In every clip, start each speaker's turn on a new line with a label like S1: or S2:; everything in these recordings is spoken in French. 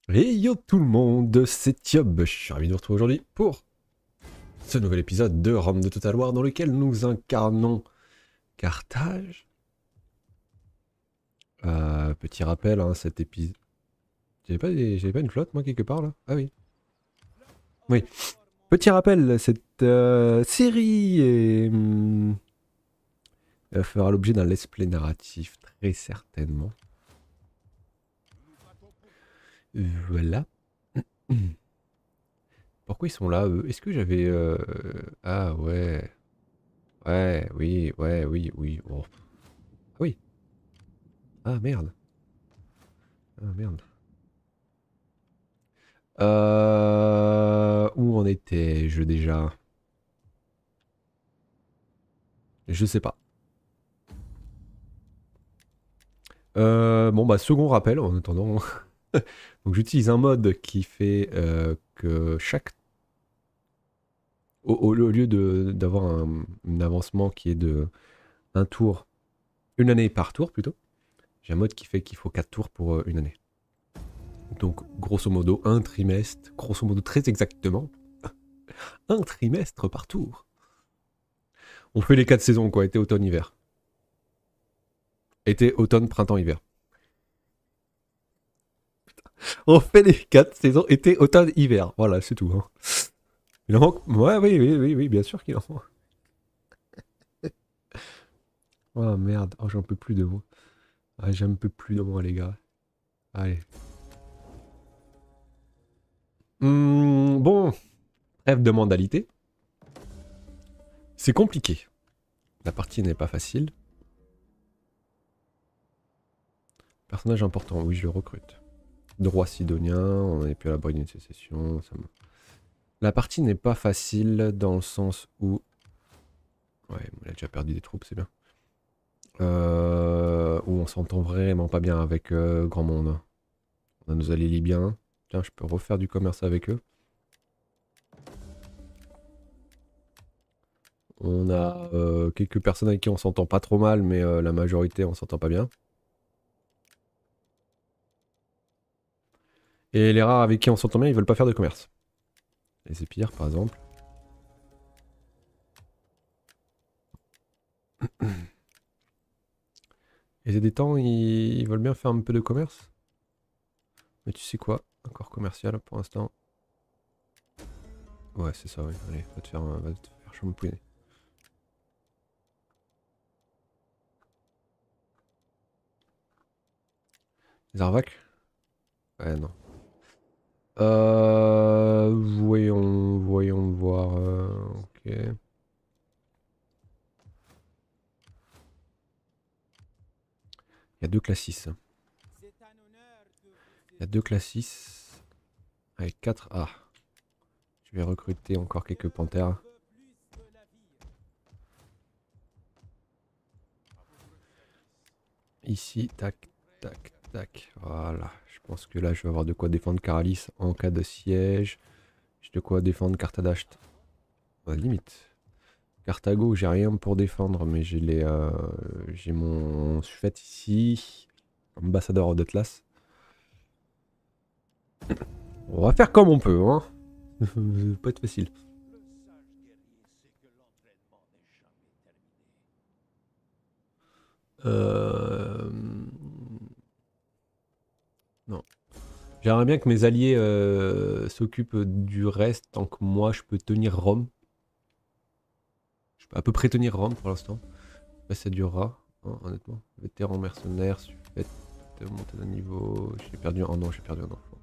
S1: Et yo tout le monde, c'est Thiob, je suis ravi de vous retrouver aujourd'hui pour ce nouvel épisode de Rome de Total War dans lequel nous incarnons Carthage. Petit rappel, hein, cet épisode... J'avais pas une flotte moi quelque part là? Ah oui. Oui. Petit rappel, cette série fera l'objet d'un let's play narratif très certainement. Voilà. Pourquoi ils sont là eux? Est-ce que j'avais... Ah ouais... Ouais, oui, ouais, oui, oui. Oh. Ah oui. Ah merde. Ah merde. Où en étais-je déjà? Je sais pas. Bon bah second rappel en attendant. Donc j'utilise un mode qui fait que chaque... au lieu d'avoir un avancement qui est de un tour, une année par tour plutôt, j'ai un mode qui fait qu'il faut 4 tours pour une année. Donc grosso modo un trimestre, grosso modo très exactement, un trimestre par tour. On fait les 4 saisons quoi, été, automne, hiver. Été, automne, printemps, hiver. On fait les 4 saisons, été, automne, hiver. Voilà, c'est tout. Hein. Il en manque. Ouais, oui, oui, oui, oui, bien sûr qu'il en manque. Oh merde, oh, j'en peux plus de moi. Ah, j'en peux plus de moi, les gars. Allez. Bon, trêve de mandalité. C'est compliqué. La partie n'est pas facile. Personnage important, oui, je le recrute. Droit sidonien, on n'est plus à l'abri d'une sécession. La partie n'est pas facile dans le sens où... Ouais, il a déjà perdu des troupes, c'est bien. Où on s'entend vraiment pas bien avec grand monde. On a nos alliés libyens. Tiens, je peux refaire du commerce avec eux. On a quelques personnes avec qui on s'entend pas trop mal, mais la majorité on s'entend pas bien. Et les rares avec qui on s'entend bien, ils veulent pas faire de commerce. Les épires par exemple. Et des temps, ils veulent bien faire un peu de commerce. Mais tu sais quoi? Accord commercial pour l'instant. Ouais, c'est ça, oui. Allez, va te faire shampouiner. Zarvac? Ouais, non. Voyons voir. Ok. Il y a deux classis. Il y a deux classis. Avec 4 A. Je vais recruter encore quelques panthères. Ici, tac, tac, tac. Voilà. Je pense que là, je vais avoir de quoi défendre Caralis en cas de siège. J'ai de quoi défendre Carthadasht. Limite. Carthago, j'ai rien pour défendre, mais j'ai mon suffète ici. Ambassadeur d'Atlas. On va faire comme on peut, hein. Ça va pas être facile. Non. J'aimerais bien que mes alliés s'occupent du reste tant que moi je peux tenir Rome. Je peux à peu près tenir Rome pour l'instant. Là ça durera, hein, honnêtement. Vétéran mercenaire, suffète, monter d'un niveau. J'ai perdu un... Oh non, j'ai perdu un enfant.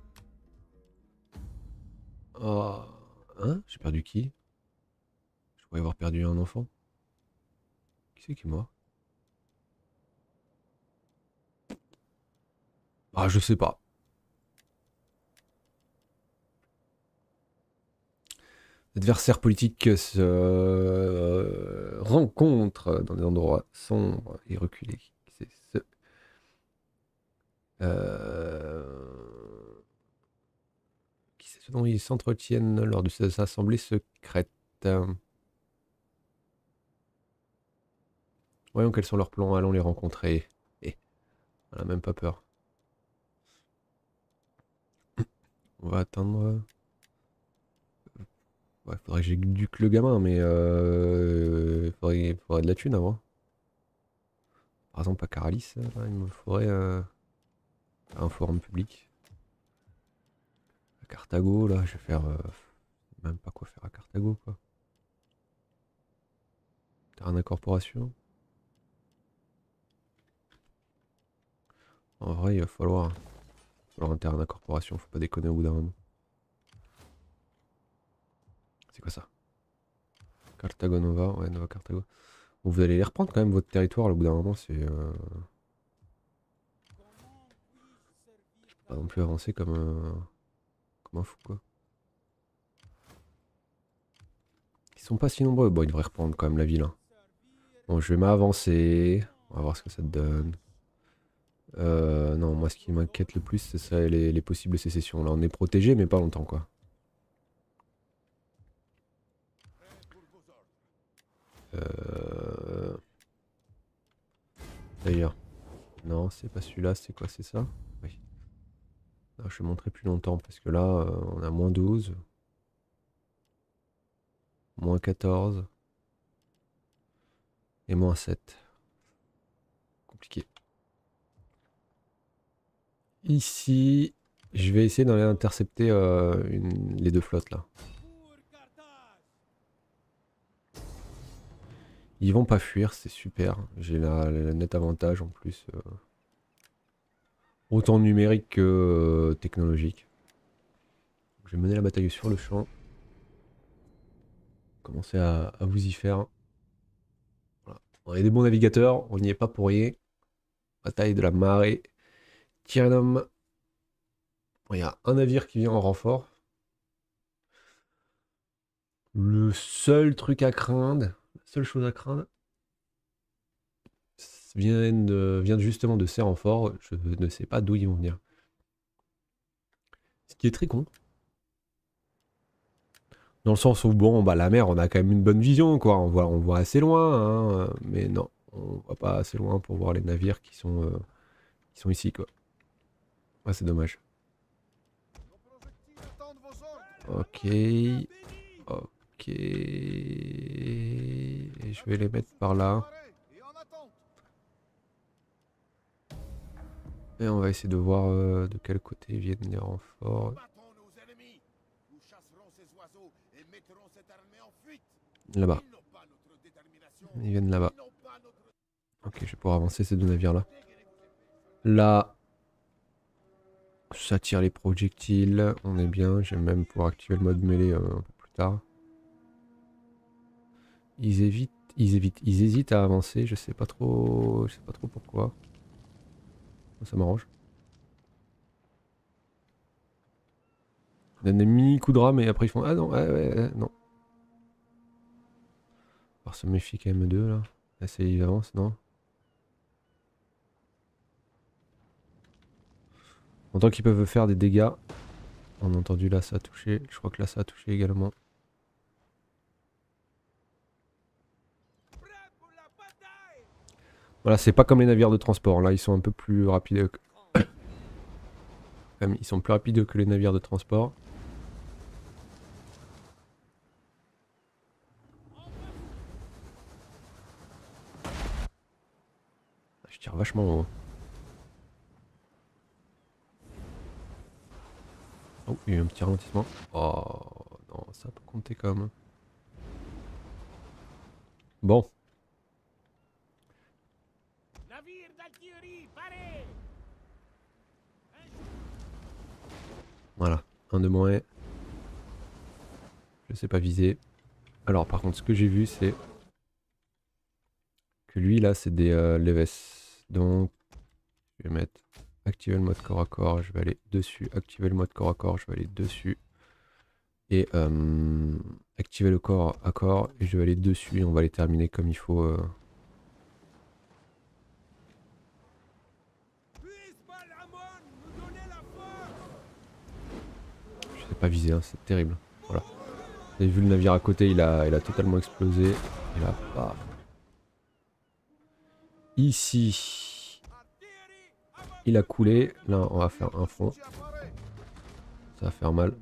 S1: Oh. Hein? J'ai perdu qui? Je pourrais avoir perdu un enfant. Qui c'est qui est mort? Ah, je sais pas. Adversaires politiques se rencontrent dans des endroits sombres et reculés. C'est ce... Qui c'est ce dont ils s'entretiennent lors de ces assemblées secrètes. Voyons quels sont leurs plans, allons les rencontrer. Et on n'a même pas peur. On va attendre. Ouais, faudrait que j'éduque le gamin, mais faudrait de la thune avant. Par exemple, à Caralis, là, il me faudrait un forum public. À Carthago, là, je vais faire. Même pas quoi faire à Carthago, quoi. Terrain d'incorporation. En vrai, il va falloir un terrain d'incorporation, faut pas déconner au bout d'un moment. C'est quoi ça? Carthago Nova, ouais, Nova Carthago. Bon, vous allez les reprendre quand même votre territoire, là, au bout d'un moment, c'est. Pas non plus avancer comme un fou, quoi. Ils sont pas si nombreux. Bon, ils devraient reprendre quand même la ville, hein. Bon, je vais m'avancer. On va voir ce que ça te donne. Non, moi, ce qui m'inquiète le plus, c'est ça, les possibles sécessions. Là, on est protégé, mais pas longtemps, quoi. Euh... D'ailleurs, non, c'est pas celui-là, c'est quoi, c'est ça? Oui. Non, je vais montrer plus longtemps, parce que là, on a moins 12, moins 14 et moins 7. Compliqué. Ici, je vais essayer d'aller intercepter les deux flottes, là. Ils vont pas fuir, c'est super. J'ai la net avantage en plus. Autant numérique que technologique. Je vais mener la bataille sur le champ. Commencer à vous y faire. Voilà. On est des bons navigateurs, on n'y est pas pour rien. Bataille de la marée. Tyrannum. Bon, il y a un navire qui vient en renfort. Le seul truc à craindre, la seule chose à craindre, vient justement de ces renforts. Je ne sais pas d'où ils vont venir. Ce qui est très con. Dans le sens où, bon, bah, la mer, on a quand même une bonne vision, quoi. On voit assez loin, hein, mais non, on voit pas assez loin pour voir les navires qui sont ici, quoi. Ah, c'est dommage. Ok. Ok. Et je vais les mettre par là. Et on va essayer de voir de quel côté viennent les renforts. Là-bas. Ils viennent là-bas. Ok, je vais pouvoir avancer ces deux navires-là. Là, ça tire les projectiles. On est bien. Je vais même pouvoir activer le mode mêlée un peu plus tard. Ils hésitent à avancer. Je sais pas trop pourquoi. Ça m'arrange. Ils donnent des mini coups de rame et après ils font ah non, ouais, non. Alors se méfie quand même d'eux là. Là ils avancent, non? En tant qu'ils peuvent faire des dégâts. On a entendu là ça a touché. Je crois que là ça a touché également. Voilà, c'est pas comme les navires de transport. Là ils sont un peu plus rapides. Ils sont plus rapides que les navires de transport. Je tire vachement haut. Oh, il y a eu un petit ralentissement. Oh non, ça peut compter quand même. Bon. Voilà, un de moins. Je sais pas viser. Alors par contre, ce que j'ai vu, c'est que lui là, c'est des leves. Donc, je vais mettre activer le mode corps à corps. Je vais aller dessus. Activer le mode corps à corps. Je vais aller dessus. Et activer le corps à corps. Et je vais aller dessus. Et on va les terminer comme il faut. Je sais pas viser, hein, c'est terrible. Voilà. Vous avez vu le navire à côté, il a totalement explosé. Et là, paf. Ici, il a coulé. Là, on va faire un fond. Ça va faire mal.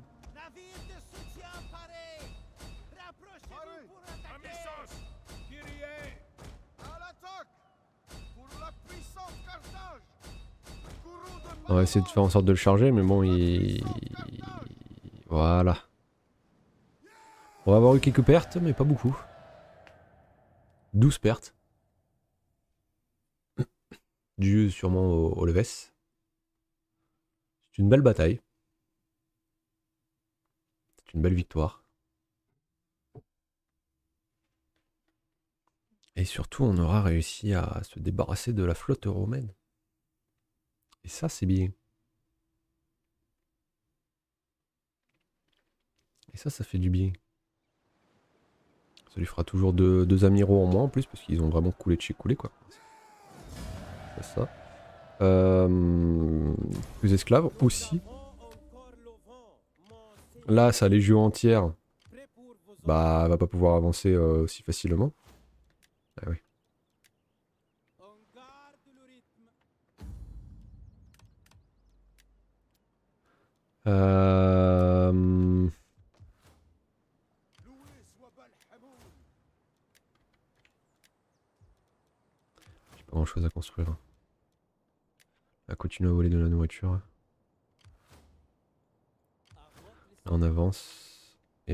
S1: On va essayer de faire en sorte de le charger, mais bon, Voilà. On va avoir eu quelques pertes, mais pas beaucoup. 12 pertes. Dû sûrement au Leves. C'est une belle bataille. C'est une belle victoire. Et surtout, on aura réussi à se débarrasser de la flotte romaine. Et ça, c'est bien. Et ça fait du bien. Ça lui fera toujours deux amiraux en moins en plus, parce qu'ils ont vraiment coulé de chez coulé, quoi. C'est ça. Plus esclaves aussi. Là, sa légion entière, bah, va pas pouvoir avancer aussi facilement. Ah oui. J'ai pas grand chose à construire. À continuer à voler de la nourriture. Là, on avance.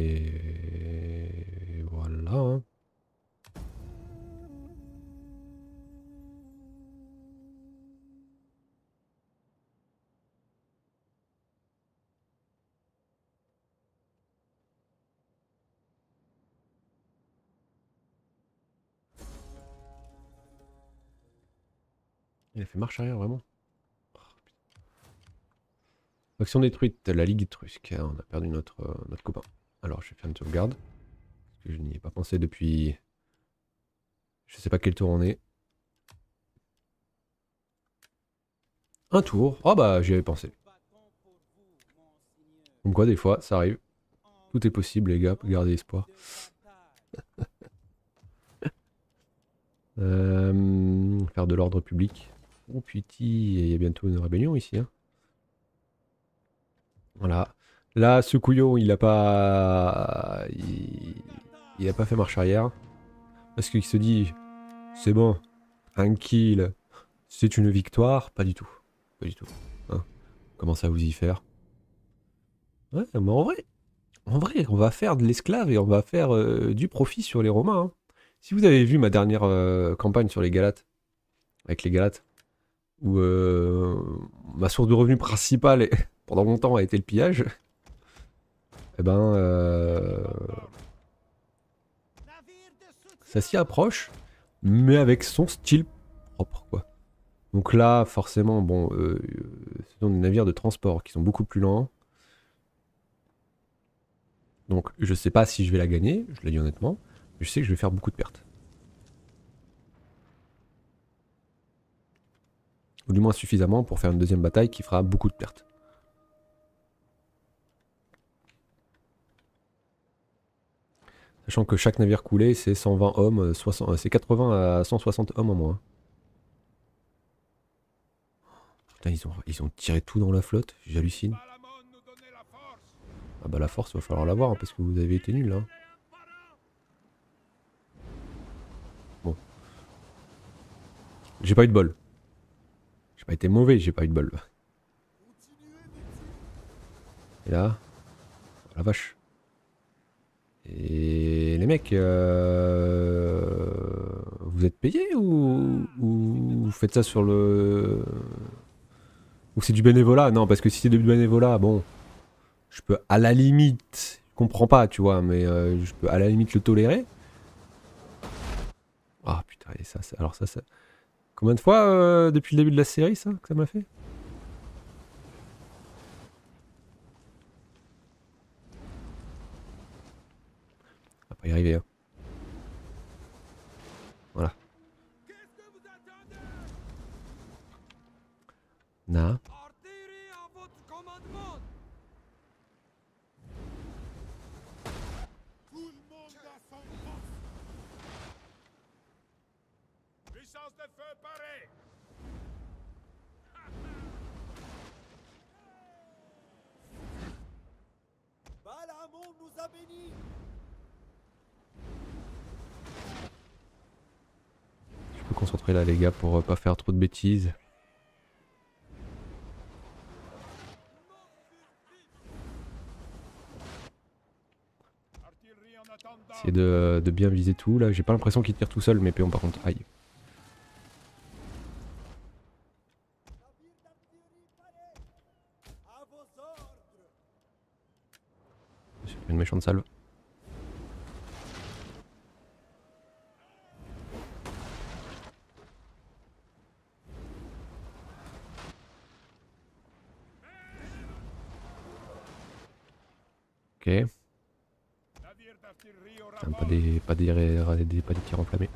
S1: Et voilà. Hein. Il a fait marche arrière vraiment. Action détruite, la Ligue étrusque. On a perdu notre copain. Alors je vais faire une sauvegarde. Parce que je n'y ai pas pensé depuis... Je sais pas quel tour on est. Un tour. Ah bah j'y avais pensé. Comme quoi des fois ça arrive. Tout est possible les gars, gardez espoir. Faire de l'ordre public. Oh putain, il y a bientôt une rébellion ici. Hein. Voilà. Là, ce couillon, il a pas... Il a pas fait marche arrière. Parce qu'il se dit, c'est bon, un kill, c'est une victoire. Pas du tout. Pas du tout. Hein. Commence à vous y faire. Ouais, mais en vrai, on va faire de l'esclave et on va faire du profit sur les Romains. Hein. Si vous avez vu ma dernière campagne sur les Galates, avec les Galates, où ma source de revenus principale pendant longtemps a été le pillage, eh ben, ça s'y approche, mais avec son style propre, quoi. Donc là, forcément, bon, ce sont des navires de transport qui sont beaucoup plus lents. Donc je sais pas si je vais la gagner, je le dis honnêtement, mais je sais que je vais faire beaucoup de pertes. Ou du moins suffisamment pour faire une deuxième bataille qui fera beaucoup de pertes. Sachant que chaque navire coulé, c'est 120 hommes, c'est 80 à 160 hommes en moins. Putain, ils ont tiré tout dans la flotte, j'hallucine. Ah bah la force, va falloir l'avoir, hein, parce que vous avez été nuls là. Hein. Bon. J'ai pas eu de bol. J'ai pas été mauvais, j'ai pas eu de bol. Et là... Oh, la vache. Et les mecs, vous êtes payés ou vous faites ça sur le... Ou c'est du bénévolat? Non, parce que si c'est du bénévolat, bon, je peux à la limite, je comprends pas, tu vois, mais je peux à la limite le tolérer. Ah putain, et ça, alors ça... Combien de fois depuis le début de la série, ça, que ça m'a fait? On va pas y arriver, hein. Voilà. Na. concentrer là les gars pour pas faire trop de bêtises. Essayer de bien viser tout là. J'ai pas l'impression qu'il tire tout seul mes péons par contre. Aïe. J'ai fait une méchante salve. Ok. Pas des tirs enflammés.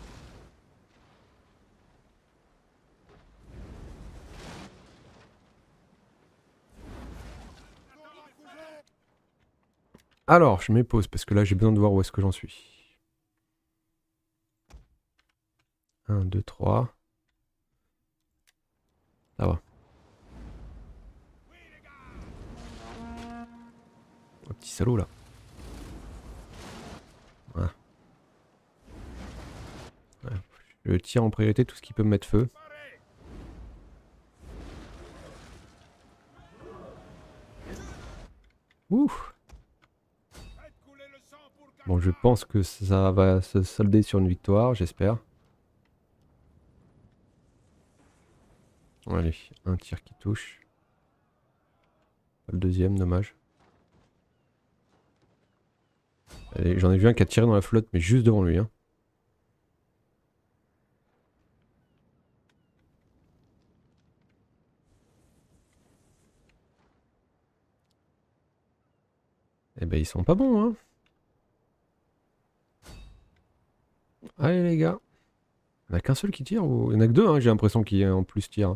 S1: Alors, je m'épose parce que là j'ai besoin de voir où est-ce que j'en suis. 1, 2, 3. Ça va. Un petit salaud là. Voilà. Ouais. Je tire en priorité tout ce qui peut me mettre feu. Ouh. Bon, je pense que ça va se solder sur une victoire, j'espère. Allez, un tir qui touche. Pas le deuxième, dommage. Allez, j'en ai vu un qui a tiré dans la flotte, mais juste devant lui. Hein. Eh ben, ils sont pas bons, hein. Allez, les gars. Il n'y en a qu'un seul qui tire ou... Il y en a que deux, hein, j'ai l'impression qui en plus tire.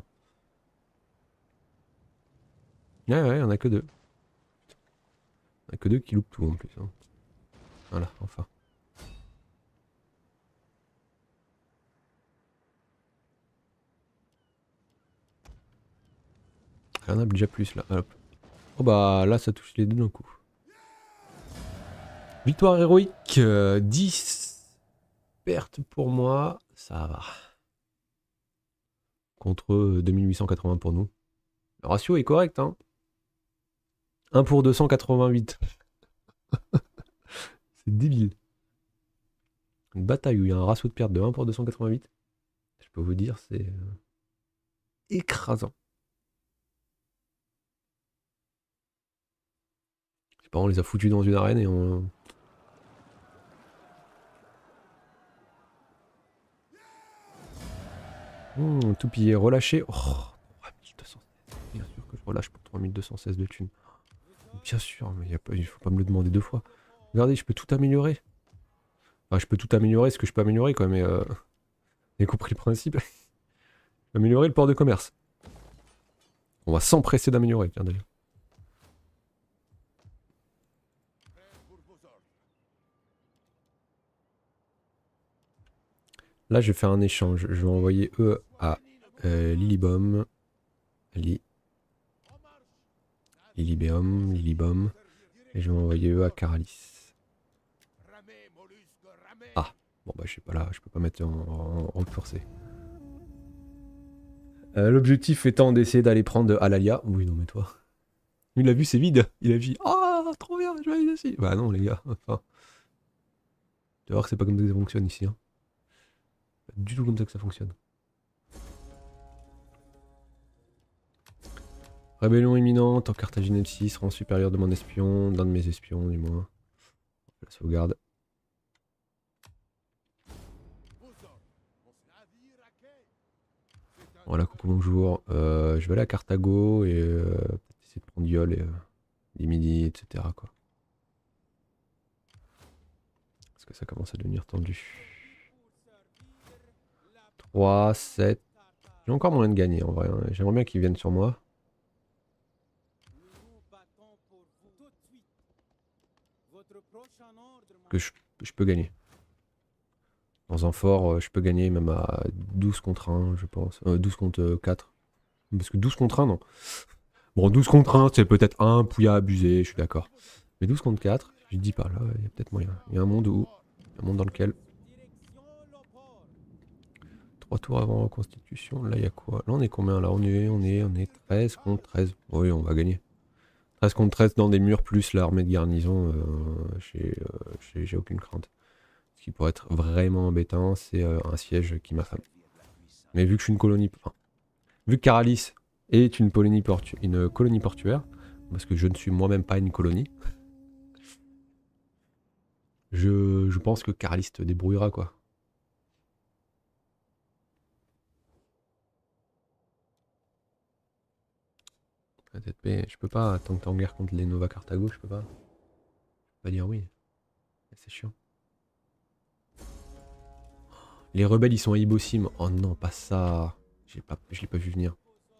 S1: Ouais, il n'y en a que deux. Il n'y en a que deux qui loupent tout en plus. Hein. Voilà, enfin. Il y en a déjà plus là. Hop. Oh bah là ça touche les deux d'un coup. Victoire héroïque, 10 pertes pour moi, ça va. Contre 2880 pour nous. Le ratio est correct, hein. 1 pour 288. C'est débile. Une bataille où il y a un ratio de perte de 1 pour 288. Je peux vous dire, c'est écrasant. Je sais pas, on les a foutus dans une arène et on... tout pillé, relâché. Oh, 3216. Bien sûr que je relâche pour 3216 de thunes. Bien sûr, mais il faut pas me le demander deux fois. Regardez, je peux tout améliorer. Enfin, je peux tout améliorer, ce que je peux améliorer quoi, mais... Vous avez compris le principe. Améliorer le port de commerce. On va s'empresser d'améliorer, tiens d'ailleurs. Là, je vais faire un échange. Je vais envoyer eux à Lilibom. Lilibom. Et je vais envoyer eux à Caralis. Ah, bon bah je suis pas là, je peux pas mettre en forcé. L'objectif étant d'essayer d'aller prendre Alalia. Oui, non mais toi. Il a vu, c'est vide. Il a vu, ah, trop bien, je vais aller ici. Bah non les gars, enfin. Tu vas voir que c'est pas comme ça que ça fonctionne ici. Hein. Pas du tout comme ça que ça fonctionne. Rébellion imminente en Carthagine M6, rang supérieur de mon espion, d'un de mes espions du moins. La sauvegarde. Voilà, coucou, bonjour. Je vais aller à Carthago et peut-être essayer de prendre Yol et Dimidi, etc. Quoi. Parce que ça commence à devenir tendu. 3, 7. J'ai encore moyen de gagner en vrai. Hein. J'aimerais bien qu'ils viennent sur moi. Que je peux gagner. Dans un fort, je peux gagner même à 12 contre 1, je pense. 12 contre 4. Parce que 12 contre 1, non. Bon, 12 contre 1, c'est peut-être un pouilla abusé, je suis d'accord. Mais 12 contre 4, je dis pas, là, il y a peut-être moyen. Il y a un monde où... Un monde dans lequel... 3 tours avant reconstitution. Là, il y a quoi? Là, on est combien? Là, on est 13 contre 13. Oui, on va gagner. 13 contre 13 dans des murs plus l'armée de garnison. J'ai aucune crainte. Ce qui pourrait être vraiment embêtant, c'est un siège qui m'affame. Mais vu que je suis une colonie... Enfin, vu que Caralis est une colonie portuaire, parce que je ne suis moi-même pas une colonie, je pense que Caralis te débrouillera, quoi. Peut-être, je peux pas, tant que t'es en guerre contre les Nova Carthago, je peux pas. Je peux pas dire oui. C'est chiant. Les rebelles, ils sont à Ibosim. Oh non, pas ça. Je l'ai pas vu venir.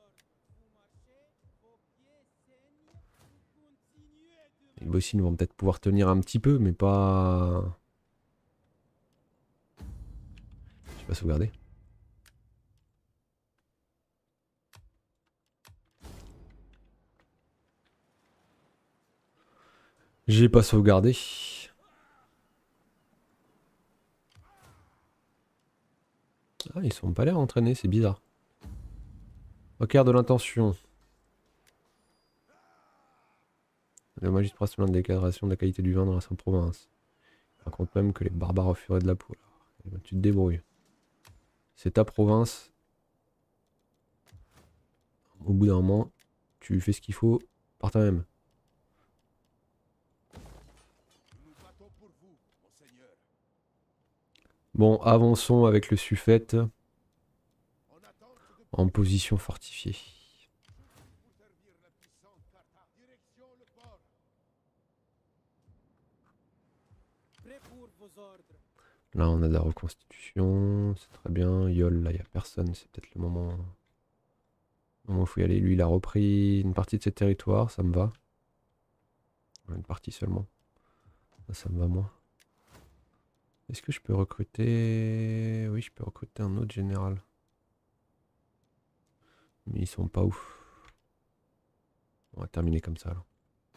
S1: Les Ibosim vont peut-être pouvoir tenir un petit peu, mais pas... Je vais pas sauvegarder. J'ai pas sauvegardé. Ah, ils sont pas l'air entraînés, c'est bizarre. Requiert de l'intention. Le magistrat principal de déclaration de la qualité du vin dans la Sainte-Province. Il raconte même que les barbares offraient de la poule. Eh ben, tu te débrouilles. C'est ta province. Au bout d'un moment, tu fais ce qu'il faut par toi-même. Bon, avançons avec le suffète en position fortifiée. Là, on a de la reconstitution, c'est très bien. Yol, là, il n'y a personne, c'est peut-être le moment où il faut y aller. Lui, il a repris une partie de ses territoires, ça me va. Une partie seulement. Ça me va moins. Est-ce que je peux recruter... Oui, je peux recruter un autre général. Mais ils sont pas ouf. On va terminer comme ça, alors.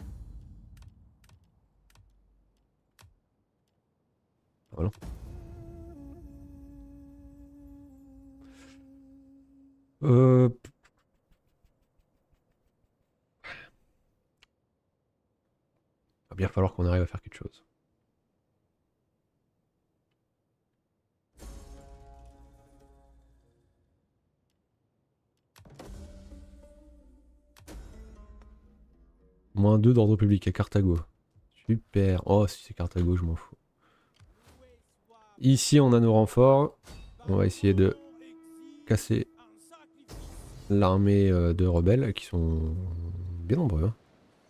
S1: Voilà. Euh... Va bien falloir qu'on arrive à faire quelque chose. -2 d'ordre public à Carthago. Super. Oh, si c'est Carthago, je m'en fous. Ici, on a nos renforts. On va essayer de casser l'armée de rebelles qui sont bien nombreux. Hein.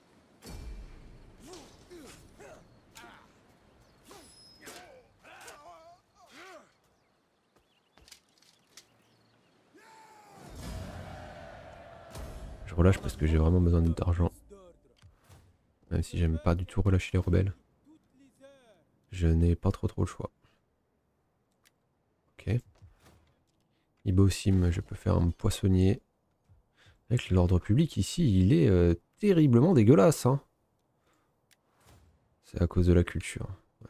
S1: Je relâche parce que j'ai vraiment besoin d'argent. Même si j'aime pas du tout relâcher les rebelles. Je n'ai pas trop le choix. Ok. Ibosim, je peux faire un poissonnier. Avec l'ordre public ici, il est terriblement dégueulasse. Hein. C'est à cause de la culture. Ouais.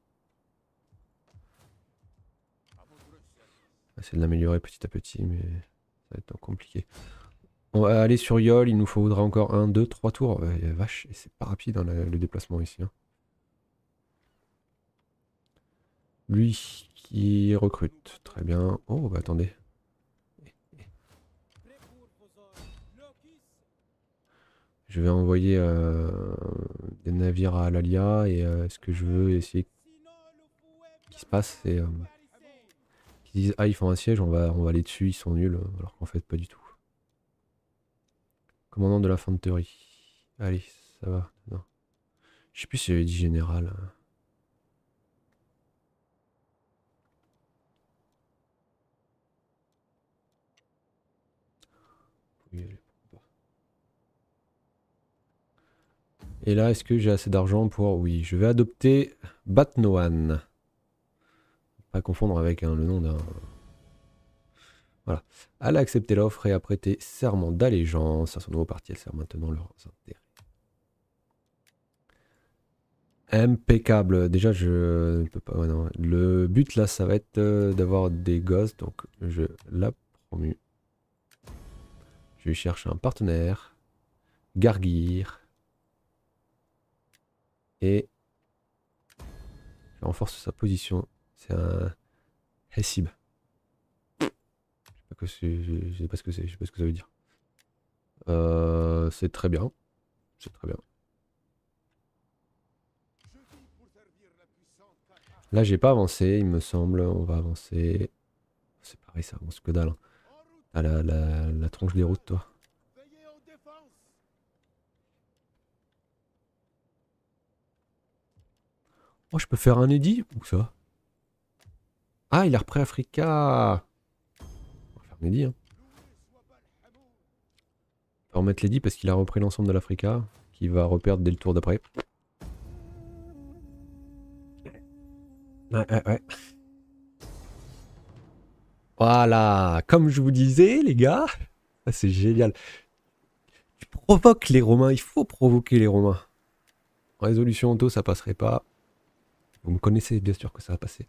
S1: C'est de l'améliorer petit à petit, mais ça va être compliqué. On va aller sur Yol, il nous faudra encore 1, 2, 3 tours. Vache, c'est pas rapide hein, le déplacement ici. Hein. Lui qui recrute, très bien. Oh bah attendez. Je vais envoyer des navires à Alalia et ce que je veux essayer qu'il se passe, c'est qu'ils disent ah ils font un siège, on va aller dessus, ils sont nuls, alors qu'en fait pas du tout. Commandant de l'infanterie. Allez, ça va. Non. Je sais plus si j'avais dit général. Oui, allez, pourquoi pas. Et là, est-ce que j'ai assez d'argent pour... Oui, je vais adopter Batnoan. Pas confondre avec le nom d'un... Voilà. Elle a accepté l'offre et a prêté serment d'allégeance à son nouveau parti. Elle sert maintenant leurs intérêts. Impeccable. Déjà, je ne peux pas. Ouais, non. Le but là, ça va être d'avoir des gosses. Donc, je la promue. Je vais chercher un partenaire. Gargir. Et je renforce sa position. C'est un Hessib. Je sais pas ce que c'est. Je sais pas ce que ça veut dire. C'est très bien. C'est très bien. Là, j'ai pas avancé, il me semble. On va avancer. C'est pareil, ça avance que dalle. Hein. Ah, la tronche des routes, toi. Oh, je peux faire un édit? Où ça? Ah, il a repris Africa. On va faire un édit, hein. On va remettre l'édit parce qu'il a repris l'ensemble de l'Africa. Qui va reperdre dès le tour d'après. Ouais. Voilà, comme je vous disais, les gars. Ah, c'est génial. Tu provoques les Romains, il faut provoquer les Romains. Résolution auto, ça passerait pas. Vous me connaissez, bien sûr que ça va passer.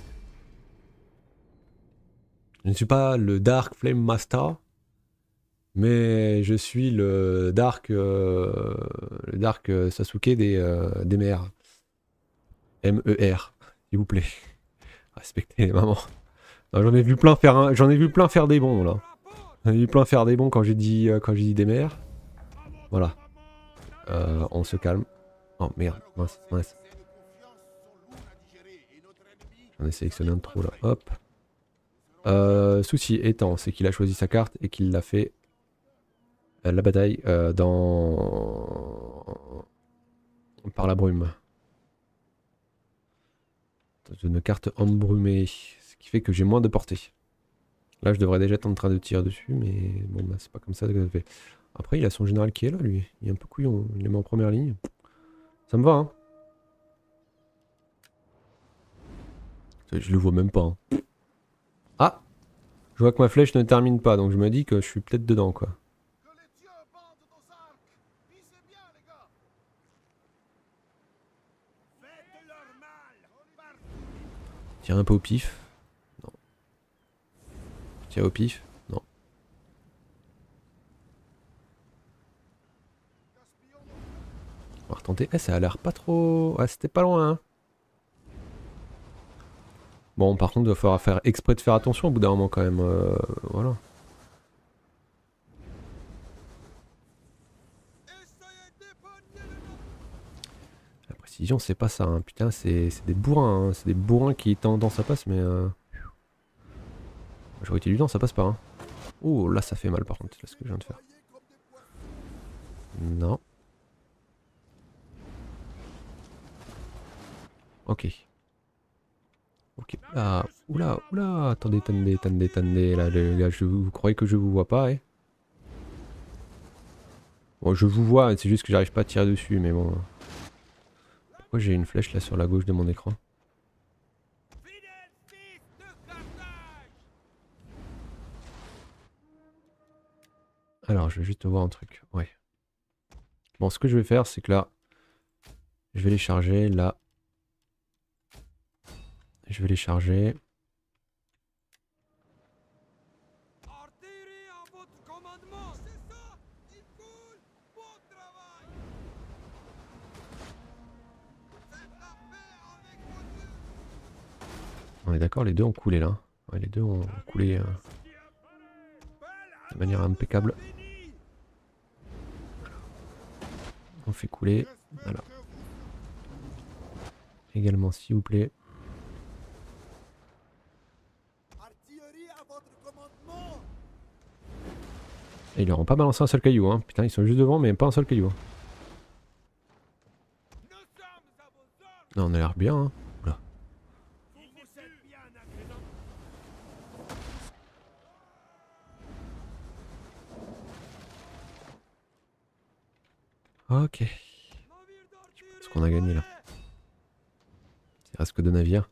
S1: Je ne suis pas le Dark Flame Master, mais je suis le Dark Sasuke des mers. MER, s'il vous plaît. Respectez les mamans. J'en ai vu plein faire j'en ai vu plein faire des bons là. J'en ai vu plein faire des bons quand j'ai dit des mers. Voilà. On se calme. Oh merde, mince. J'en ai sélectionné un de trop là. Hop. Souci étant, c'est qu'il a choisi sa carte et qu'il l'a fait la bataille par la brume. Dans une carte embrumée, ce qui fait que j'ai moins de portée. Là, je devrais déjà être en train de tirer dessus, mais bon, bah, c'est pas comme ça que ça se fait. Après, il a son général qui est là, lui. Il est un peu couillon, il est mis en première ligne. Ça me va, hein. Je le vois même pas. Hein. Ah! Je vois que ma flèche ne termine pas, donc je me dis que je suis peut-être dedans, quoi. Tire un peu au pif. Non. Tire au pif. Non. On va retenter. Eh, ça a l'air pas trop... Ah, c'était pas loin, hein. Bon, par contre, il va falloir faire exprès de faire attention au bout d'un moment, quand même. Voilà. La précision, c'est pas ça, hein. Putain, c'est des bourrins, hein. C'est des bourrins qui dans ça passe, mais... Majorité du temps, ça passe pas, hein. Oh, là, ça fait mal, par contre, là, ce que je viens de faire. Non. Ok. Ok. Ah, oula. Attendez. Là, les gars, vous croyez que je vous vois pas, eh? Bon, je vous vois, c'est juste que j'arrive pas à tirer dessus, mais bon. Pourquoi j'ai une flèche là sur la gauche de mon écran? Alors, je vais juste voir un truc. Ouais. Bon, ce que je vais faire, c'est que là, je vais les charger. Là, je vais les charger. On est d'accord, les deux ont coulé là. Ouais, les deux ont coulé de manière impeccable. On fait couler. Voilà. Également, s'il vous plaît. Et ils leur ont pas balancé un seul caillou, hein. Putain, ils sont juste devant, mais pas un seul caillou. Hein. Non, on a l'air bien, hein. Oula. Ok. Je pense qu'on a gagné là. Il reste que 2 navires.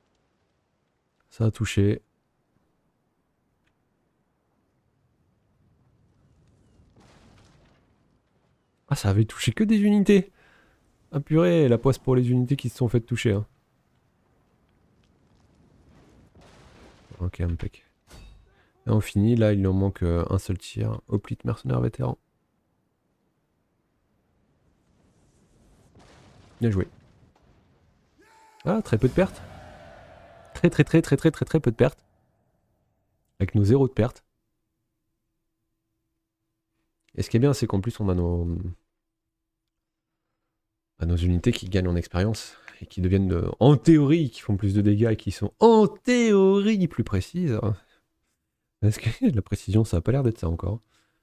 S1: Ça a touché. Ah, ça avait touché que des unités. Ah purée, la poisse pour les unités qui se sont faites toucher. Hein. Ok, impec. Et on finit, là il en manque un seul tir. Hoplite mercenaire vétéran. Bien joué. Ah, très peu de pertes. Très peu de pertes. Avec nos 0 de pertes. Et ce qui est bien, c'est qu'en plus on a nos unités qui gagnent en expérience. Et qui deviennent, en théorie, qui font plus de dégâts et qui sont en théorie plus précises. Est-ce que la précision, ça a pas l'air d'être ça encore.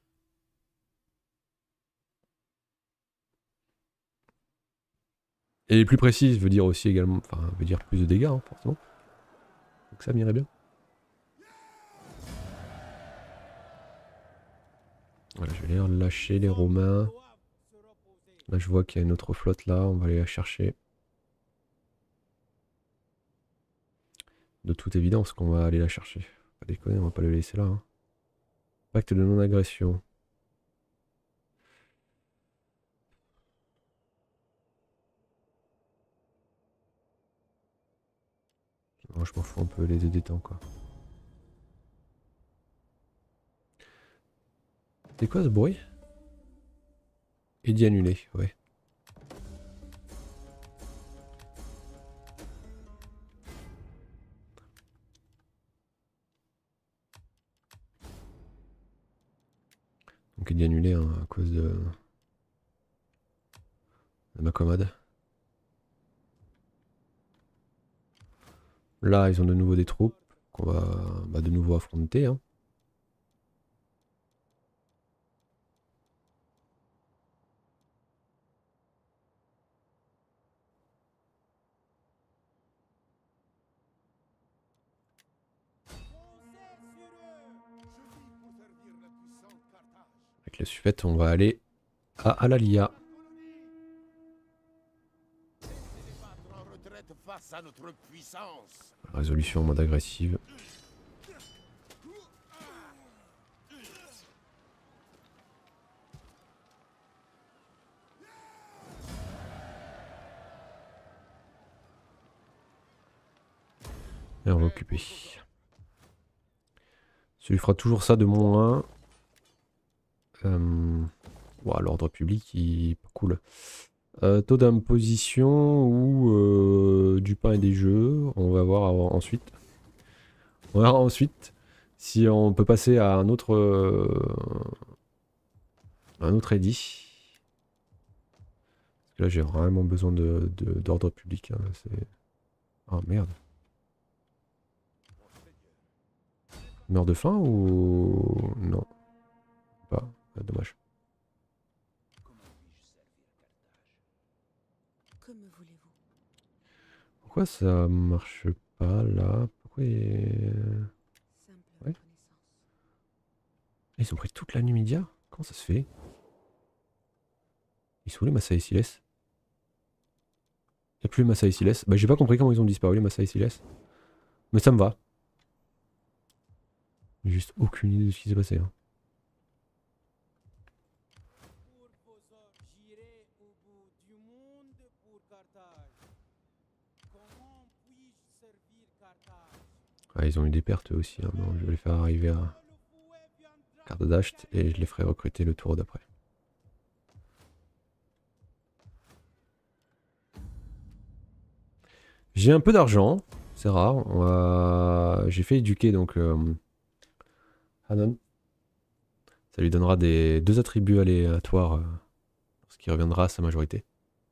S1: Et plus précise veut dire aussi également, enfin, veut dire plus de dégâts, hein, forcément. Donc ça m'irait bien. Voilà, je vais les relâcher, les Romains. Là, je vois qu'il y a une autre flotte là, on va aller la chercher. De toute évidence qu'on va aller la chercher. Pas déconner, on va pas le laisser là. Hein. Pacte de non-agression. Non, je m'en fous un peu, les aider tant quoi. C'est quoi ce bruit? Édit annulé, ouais. Donc édit annulé hein, à cause de ma commode. Là, ils ont de nouveau des troupes qu'on va de nouveau affronter. Hein. Avec la suivette, on va aller à Alalia. Résolution en mode agressive. Et on va occuper. Ça lui fera toujours ça de moins 1. L'ordre public, il... cool. Taux d'imposition ou du pain et des jeux. On va voir ensuite. On verra ensuite si on peut passer à un autre édit. Parce que là j'ai vraiment besoin d'ordre public. Hein, oh merde. Meurt de faim ou... Non. Pas. Dommage. Pourquoi ça marche pas là? Pourquoi ouais. Ils ont pris toute la Numidia? Comment ça se fait? Ils sont où les Maasai Siles? Y'a plus les Maasai Siles. Bah j'ai pas compris comment ils ont disparu les Maasai Siles. Mais ça me va. J'ai juste aucune idée de ce qui s'est passé. Hein. Ah, ils ont eu des pertes eux aussi. Hein. Non, je vais les faire arriver à carte d'Asht et je les ferai recruter le tour d'après. J'ai un peu d'argent, c'est rare. J'ai fait éduquer donc Hanon. Ça lui donnera 2 attributs aléatoires ce qui reviendra à sa majorité.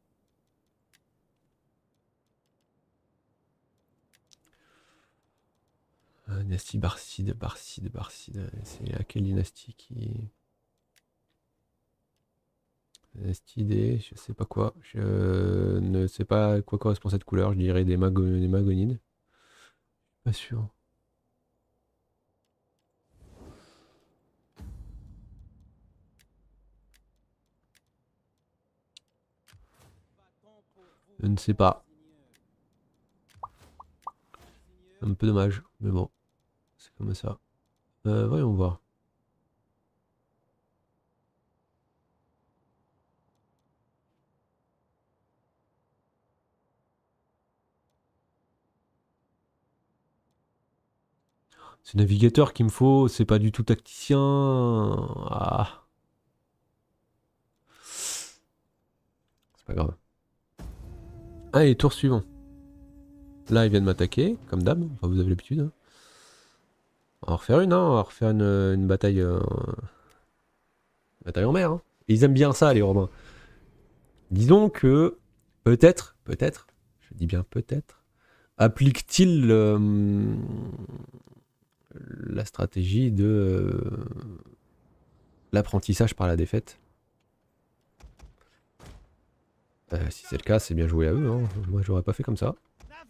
S1: Dynastie Barside. C'est à quelle dynastie qui... Dynastie je sais pas quoi. Je ne sais pas à quoi correspond cette couleur. Je dirais des Magonides. Pas sûr. Je ne sais pas. Un peu dommage, mais bon. C'est comme ça. Voyons voir. C'est navigateur qu'il me faut, c'est pas du tout tacticien. Ah. C'est pas grave. Allez, tour suivant. Là, ils viennent m'attaquer, comme d'hab. Enfin, vous avez l'habitude. Hein. On va en refaire une, hein. On va refaire une bataille, bataille en mer. Hein. Et ils aiment bien ça, les Romains. Disons que, peut-être, je dis bien peut-être, applique-t-il la stratégie de l'apprentissage par la défaite. Si c'est le cas, c'est bien joué à eux. Hein. Moi, j'aurais pas fait comme ça.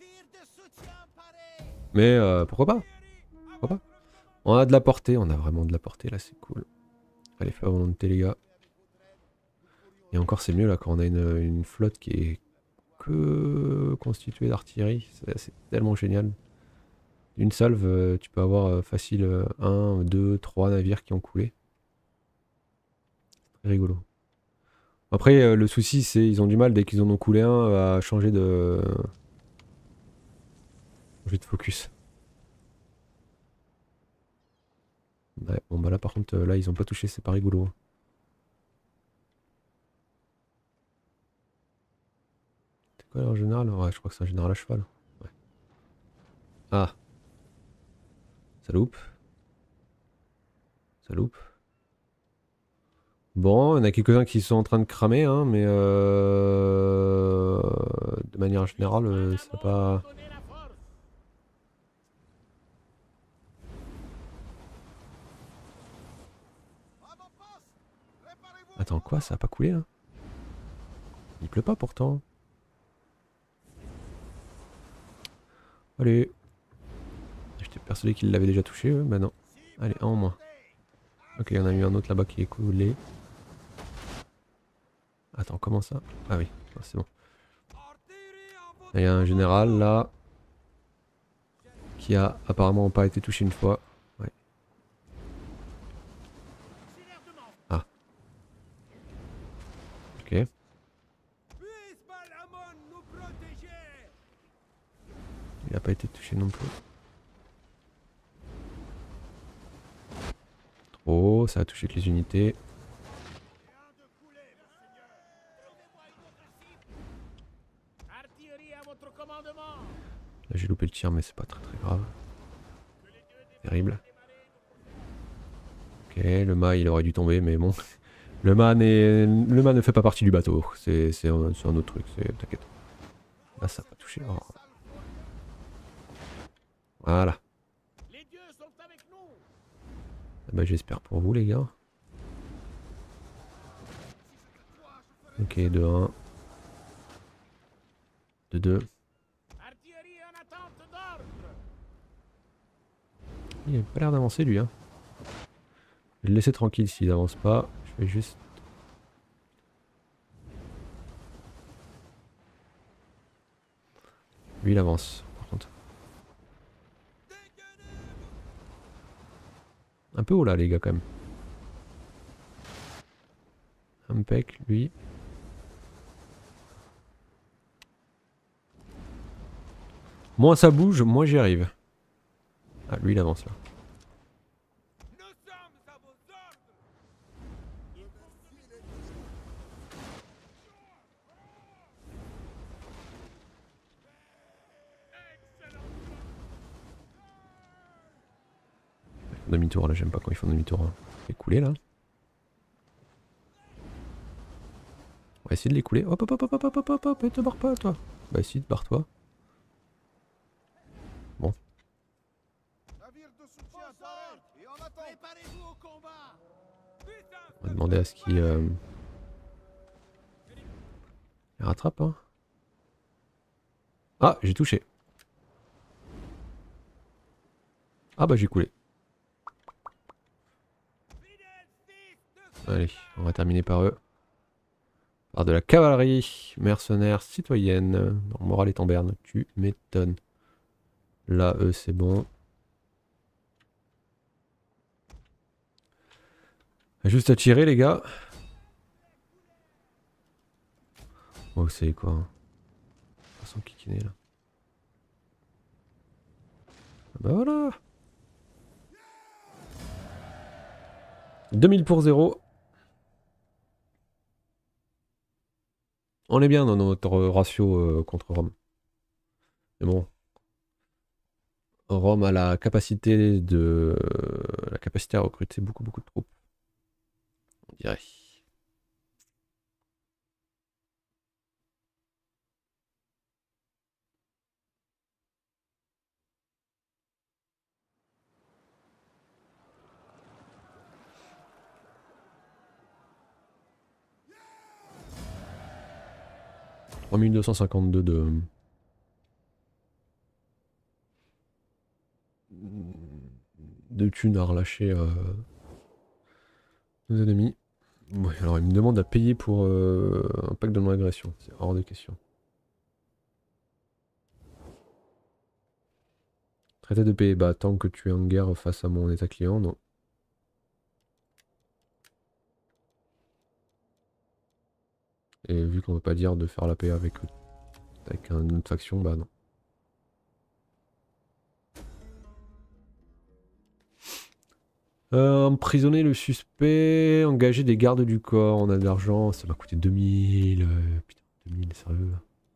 S1: Mais pourquoi pas? Pourquoi pas? On a de la portée, on a vraiment de la portée là, c'est cool. Allez, fais volonté les gars. Et encore c'est mieux là quand on a une flotte qui est que constituée d'artillerie. C'est tellement génial. D'une salve, tu peux avoir facile 1, 2, 3 navires qui ont coulé. C'est rigolo. Après, le souci c'est ils ont du mal dès qu'ils en ont coulé un à changer de focus. Ouais, bon bah là par contre là ils ont pas touché, c'est pas rigolo. C'est quoi en général? Ouais je crois que c'est un général à cheval. Ouais. Ah. Ça loupe. Ça loupe. Bon, il y en a quelques-uns qui sont en train de cramer, hein, mais de manière générale, ça pas... Attends, quoi? Ça a pas coulé, là? Il pleut pas, pourtant. Allez. J'étais persuadé qu'il l'avait déjà touché, eux. Bah non. Allez, un en moins. Ok, on a eu un autre là-bas qui est coulé. Attends, comment ça? Ah oui, c'est bon. Il y a un général, là, qui a apparemment pas été touché une fois. Ouais. Ah. Ok. Il a pas été touché non plus. Trop, ça a touché que les unités. Là j'ai loupé le tir mais c'est pas très grave. Terrible. Ok, le mât il aurait dû tomber mais bon. Le mât ne fait pas partie du bateau. C'est un autre truc, t'inquiète. Là ça n'a pas touché. Oh. Voilà. Ah bah, j'espère pour vous les gars. Ok, 2-1. 2-2. Il a pas l'air d'avancer lui hein. Je vais le laisser tranquille s'il n'avance pas. Je vais juste... Lui il avance par contre. Un peu haut là les gars quand même. Impec lui. Moins ça bouge, moins j'y arrive. Ah lui il avance là. Demi-tour là, j'aime pas quand ils font demi-tour. Hein. Écouler là. On va essayer de l'écouler. Hop hop hop hop hop hop hop hop, te barre pas toi. Bah si, barre-toi. Bon. On va demander à ce qu'il rattrape hein. Ah, j'ai touché. Ah bah j'ai coulé. Allez, on va terminer par eux. Par de la cavalerie mercenaire citoyenne. Non, morale est en berne, tu m'étonnes. Là, eux, c'est bon. Juste à tirer, les gars. Oh, c'est quoi hein. Façon kikiner là. Ah bah voilà. 2000 pour 0. On est bien dans notre ratio contre Rome. Mais bon. Rome a la capacité à recruter beaucoup de troupes. On dirait. « 3252 de thunes à relâcher aux ennemis. Ouais, alors il me demande à payer pour un pacte de non-agression. C'est hors de question. Traité de paix, bah tant que tu es en guerre face à mon état client, non. Et vu qu'on veut pas dire de faire la paix avec une autre faction, bah non. Emprisonner le suspect, engager des gardes du corps, on a de l'argent, ça m'a coûté 2000. Putain, 2000, sérieux.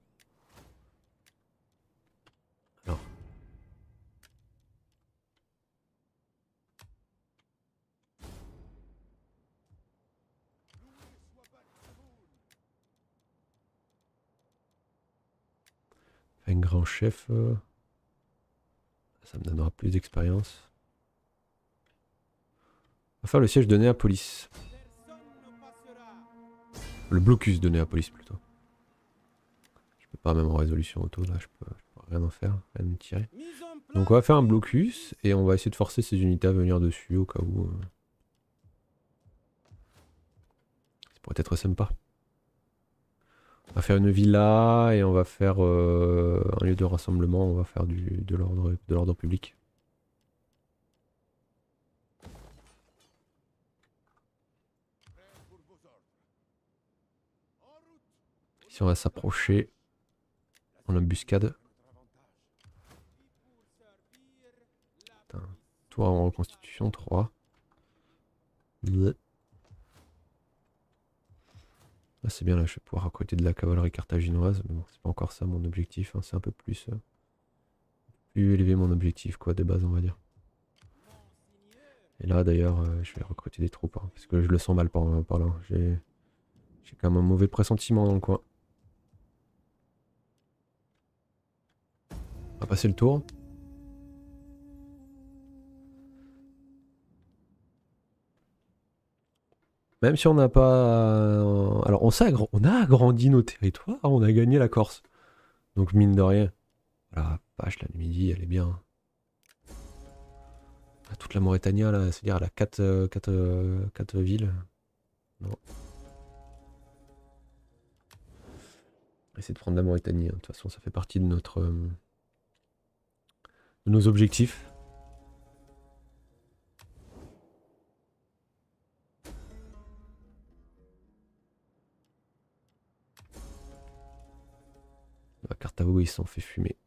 S1: Alors. Un grand chef. Ça me donnera plus d'expérience. On va faire le siège de Néapolis. Le blocus de Néapolis plutôt. Je peux pas même en résolution auto là, je peux rien en faire, rien me tirer. Donc on va faire un blocus et on va essayer de forcer ces unités à venir dessus au cas où. Ça pourrait être sympa. On va faire une villa et on va faire un lieu de rassemblement, on va faire de l'ordre public. Ici on va s'approcher en embuscade. Putain. Toi en reconstitution 3. Là c'est bien, là je vais pouvoir recruter de la cavalerie carthaginoise, mais bon c'est pas encore ça mon objectif, hein. C'est un peu plus élevé mon objectif quoi de base on va dire. Et là d'ailleurs je vais recruter des troupes, hein, parce que je le sens mal par là. J'ai quand même un mauvais pressentiment dans le coin. On va passer le tour. Même si on n'a pas... alors on a agrandi nos territoires, on a gagné la Corse. Donc mine de rien. La vache, la Numidie, elle est bien. Toute la Mauritanie, là, c'est-à-dire elle a 4 villes. Non. Essayer de prendre la Mauritanie, hein. De toute façon ça fait partie de nos objectifs. Carthago ils se sont fait fumer.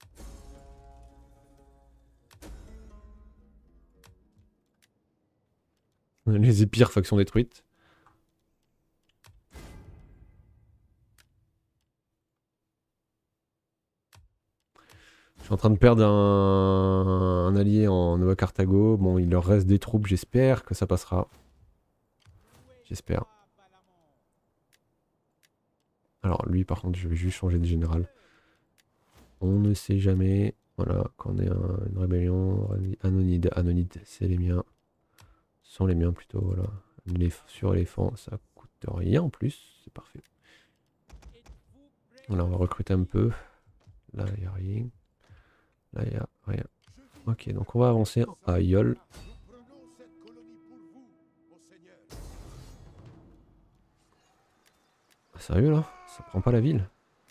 S1: Les épires factions détruites. Je suis en train de perdre un allié en Nova Carthago. Bon, il leur reste des troupes, j'espère que ça passera. J'espère. Alors lui par contre je vais juste changer de général. On ne sait jamais. Voilà, quand on est une rébellion, Anonide, c'est les miens. Ce sont les miens plutôt, voilà. Sur éléphant, ça coûte rien en plus, c'est parfait. Voilà, on va recruter un peu. Là, il n'y a rien. Là, il n'y a rien. Ok, donc on va avancer à Yol. Ah, sérieux là? Ça prend pas la ville?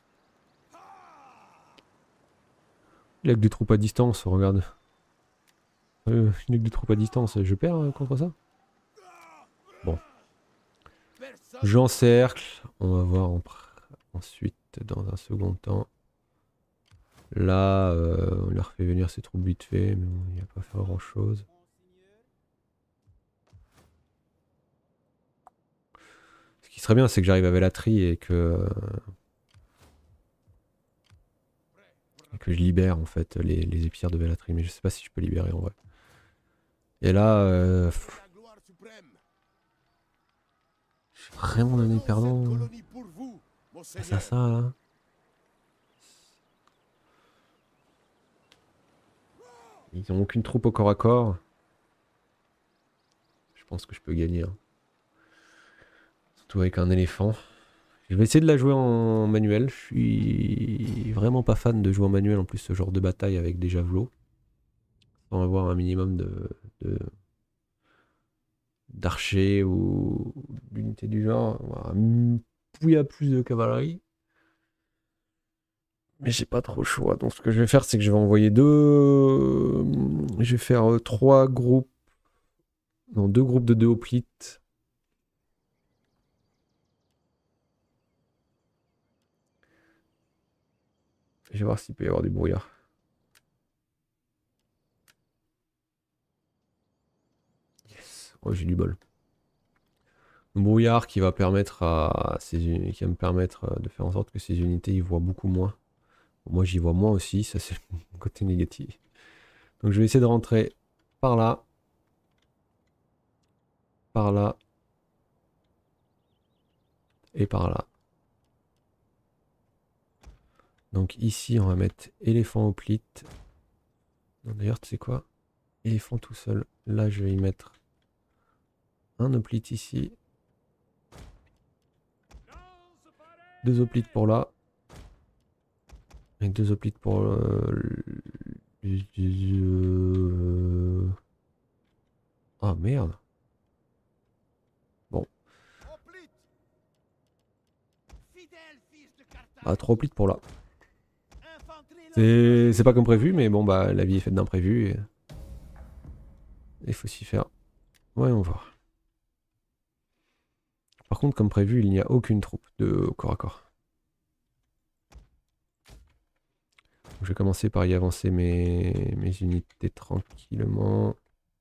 S1: Il a que des troupes à distance, regarde. Il a que des troupes à distance, je perds contre ça? Bon. J'encercle. On va voir ensuite, dans un second temps. Là, on leur fait venir ses troupes vite fait, mais bon, il n'y a pas à faire grand chose. Ce qui serait bien, c'est que j'arrive à Vellatri et que je libère en fait les épicières de Vellatri. Mais je sais pas si je peux libérer en vrai. Et là, je suis vraiment donné perdant. Face à ça là. Ils ont aucune troupe au corps à corps. Je pense que je peux gagner. Hein. Surtout avec un éléphant. Je vais essayer de la jouer en manuel. Je suis vraiment pas fan de jouer en manuel en plus ce genre de bataille avec des javelots. Sans avoir un minimum d'archers ou d'unités du genre. Il y a plus de cavalerie. Mais j'ai pas trop le choix. Donc ce que je vais faire, c'est que je vais envoyer je vais faire 3 groupes. Non, 2 groupes de 2 hoplites. Je vais voir s'il peut y avoir du brouillard. Yes. Oh, j'ai du bol. Le brouillard qui va me permettre de faire en sorte que ces unités y voient beaucoup moins. Moi j'y vois moins aussi, ça c'est le côté négatif. Donc je vais essayer de rentrer par là. Par là. Et par là. Donc ici on va mettre éléphant hoplite. D'ailleurs tu sais quoi? Éléphant tout seul. Là je vais y mettre un hoplite ici. 2 hoplites pour là. Et 2 hoplites pour Ah merde. Bon. Ah 3 hoplites pour là. C'est pas comme prévu, mais bon bah la vie est faite d'imprévus et il faut s'y faire. Ouais, on va. Par contre, comme prévu, il n'y a aucune troupe de corps à corps. Donc, je vais commencer par y avancer mes unités tranquillement.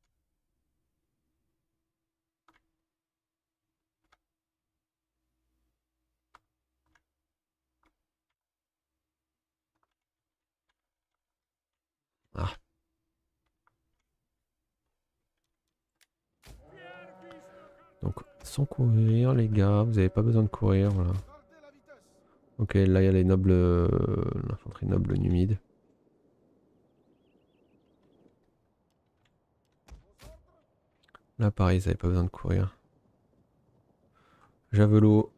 S1: Ah. Donc, sans courir, les gars, vous n'avez pas besoin de courir, voilà. Ok, là il y a les nobles, l'infanterie noble numide. Là pareil, ils n'avaient pas besoin de courir. Javelot.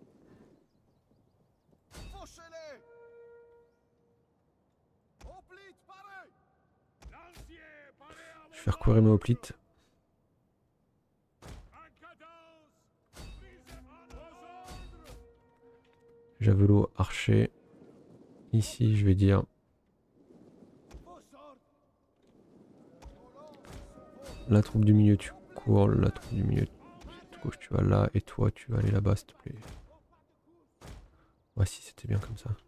S1: Je vais faire courir mes hoplites. Javelot, archer. Ici, je vais dire. La troupe du milieu, tu cours. La troupe du milieu, gauche, tu vas là. Et toi, tu vas aller là-bas, s'il te plaît. Voici, c'était bien comme ça.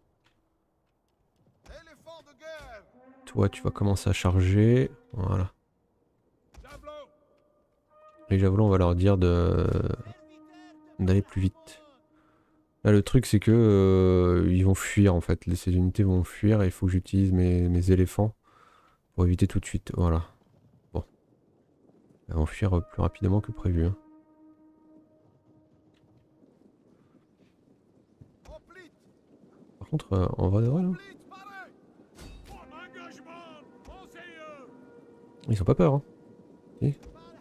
S1: Toi, tu vas commencer à charger. Voilà. Les javelots, on va leur dire d'aller plus vite. Là, le truc, c'est que ils vont fuir en fait. Ces unités vont fuir et il faut que j'utilise mes éléphants pour éviter tout de suite. Voilà. Bon. Elles vont fuir plus rapidement que prévu. Hein. Par contre, en vrai de vrai, là, ils ont pas peur. Hein. Si.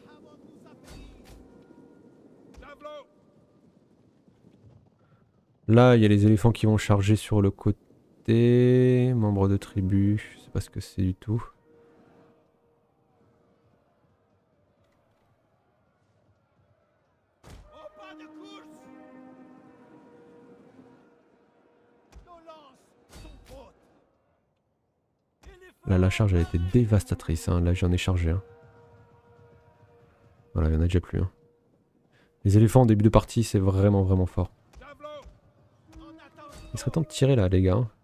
S1: Là, il y a les éléphants qui vont charger sur le côté. Membre de tribu, je sais pas ce que c'est du tout. Là, la charge, elle a été dévastatrice. Hein. Là, j'en ai chargé. Hein. Voilà, il y en a déjà plus. Hein. Les éléphants en début de partie, c'est vraiment, vraiment fort. Il serait temps de tirer là, les gars. Hein.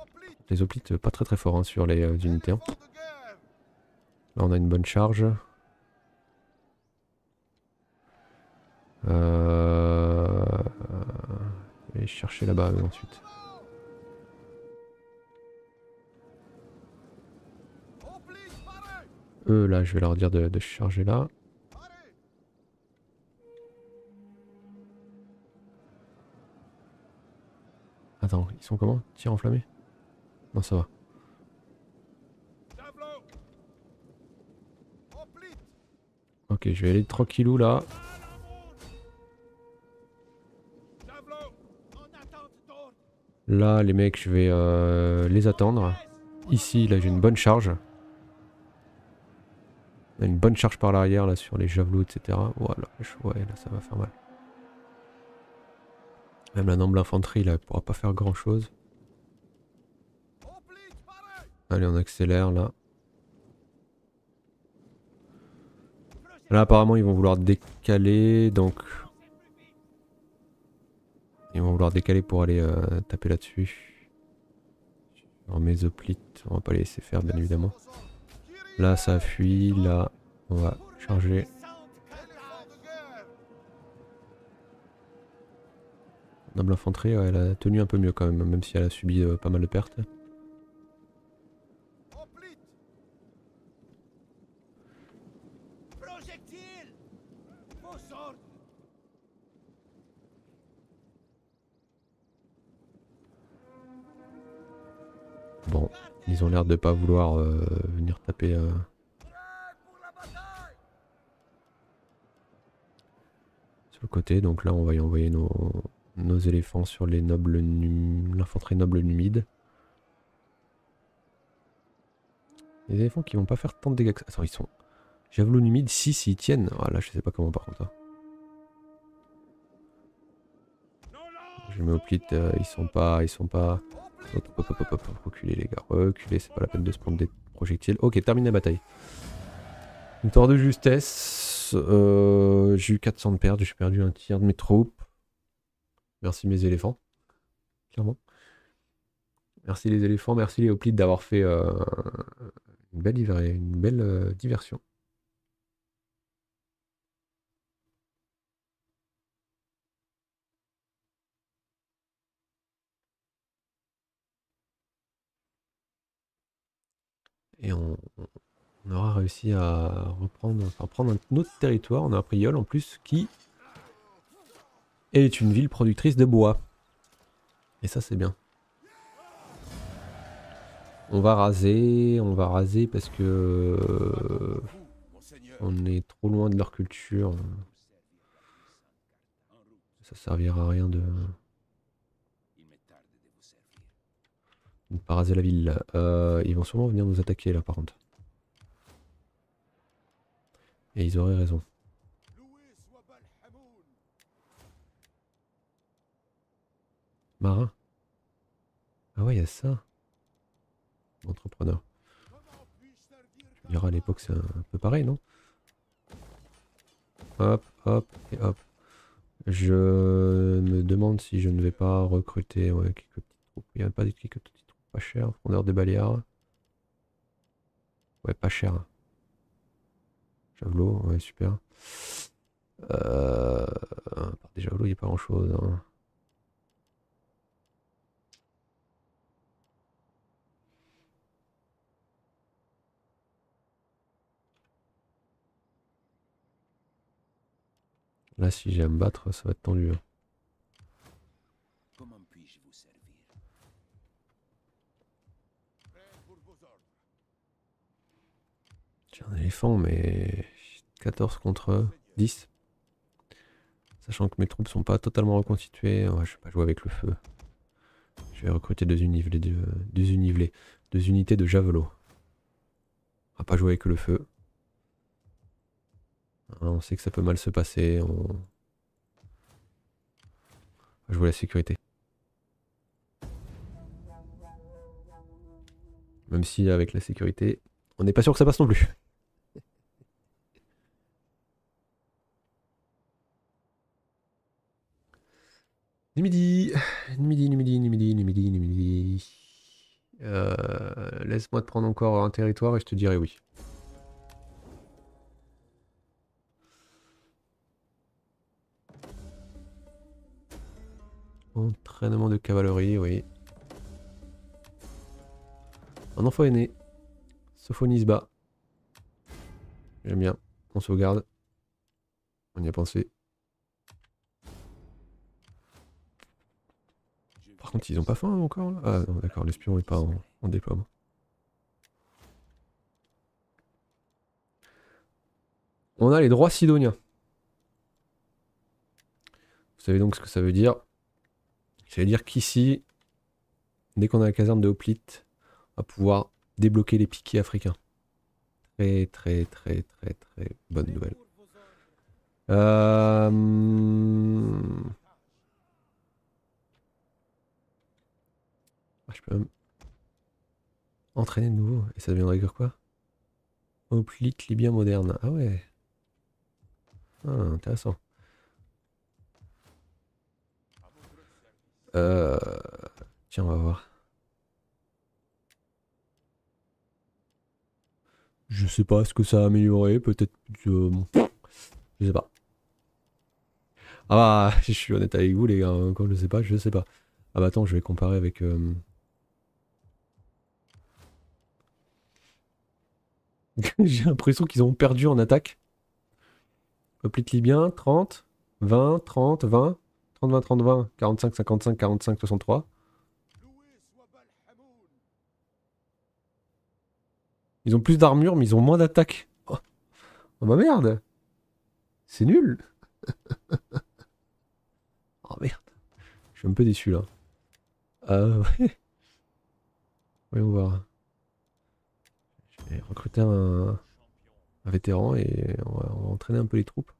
S1: Les hoplites pas très forts hein, sur les unités. Hein. Là on a une bonne charge. Je vais aller chercher là-bas ensuite. Eux là je vais leur dire de charger là. Attends, ils sont comment? Tir enflammé? Non ça va. Ok, je vais aller tranquillou là. Là, les mecs, je vais les attendre. Ici, là, j'ai une bonne charge. Une bonne charge par l'arrière, là, sur les javelots, etc. Voilà, ouais, là, ça va faire mal. Même la noble infanterie, là, elle pourra pas faire grand chose. Allez, on accélère, là. Là, apparemment, ils vont vouloir décaler, donc... Ils vont vouloir décaler pour aller taper là-dessus. En mes hoplites, on va pas les laisser faire, bien évidemment. Là, ça fuit, là, on va charger. Noble infanterie, ouais, elle a tenu un peu mieux quand même, même si elle a subi pas mal de pertes. Bon, ils ont l'air de pas vouloir venir taper sur le côté, donc là on va y envoyer nos éléphants sur les nobles l'infanterie noble numide. Les éléphants qui vont pas faire tant de dégâts que ça. Attends, ils sont javelot numide, si ils tiennent. Ah là je sais pas comment par contre. Hein. Je mets au plit, ils sont pas. Hop, reculez les gars, reculez, c'est pas la peine de se prendre des projectiles. Ok, termine la bataille. Une tour de justesse. J'ai eu 400 de pertes, j'ai perdu un tiers de mes troupes. Merci mes éléphants. Clairement. Merci les éléphants, merci les hoplites d'avoir fait une belle diversion. Et on aura réussi à reprendre, enfin prendre un autre territoire. On a pris Yol en plus, qui est une ville productrice de bois. Et ça c'est bien. On va raser parce que on est trop loin de leur culture. Ça servira à rien de ne pas raser la ville. Ils vont sûrement venir nous attaquer là par contre. Et ils auraient raison. Marin. Ah ouais, il y a ça. Entrepreneur. Tu me diras à l'époque c'est un peu pareil, non? Hop, hop et hop. Je me demande si je ne vais pas recruter ouais, quelques petites troupes. Il n'y a pas quelques petites troupes pas chères. Frondeur des Baléares. Ouais, pas cher. Javelot, ouais, super. Par des javelots, il n'y a pas grand chose. Hein. Là, si j'ai à me battre, ça va être tendu. Hein.
S2: Comment puis-je vous servir?
S1: J'ai un éléphant, mais 14 contre 10. Sachant que mes troupes sont pas totalement reconstituées, ouais, je vais pas jouer avec le feu. Je vais recruter deux unités de javelots. On va pas jouer avec le feu. On sait que ça peut mal se passer. On va jouer la sécurité. Même si avec la sécurité, on n'est pas sûr que ça passe non plus. Ni midi. Laisse-moi te prendre encore un territoire et je te dirai oui. Entraînement de cavalerie, oui. Un enfant est né. Sophonisba. J'aime bien. On sauvegarde. On y a pensé. Par contre, ils ont pas faim encore là. Ah non, d'accord, l'espion est pas en déploiement. On a les droits sidoniens. Vous savez donc ce que ça veut dire. Ça veut dire qu'ici, dès qu'on a la caserne de Hoplite, on va pouvoir débloquer les piquets africains. Très très très très très bonne nouvelle. Ah, je peux même entraîner de nouveau. Et ça deviendrait quoi? Hoplite libyen moderne. Ah ouais. Ah, intéressant. Tiens, on va voir. Je sais pas ce que ça a amélioré, peut-être bon, je sais pas. Ah bah, je suis honnête avec vous les gars, quand je sais pas, je sais pas. Ah bah attends, je vais comparer avec... J'ai l'impression qu'ils ont perdu en attaque. Hoplite libyen, 30, 20, 30, 20, 30, 20, 30, 20, 45, 55, 45, 63. Ils ont plus d'armure, mais ils ont moins d'attaque. Oh, oh bah merde. C'est nul. Oh merde. Je suis un peu déçu là. Ouais. Voyons voir. Je vais recruter un vétéran et on va entraîner un peu les troupes.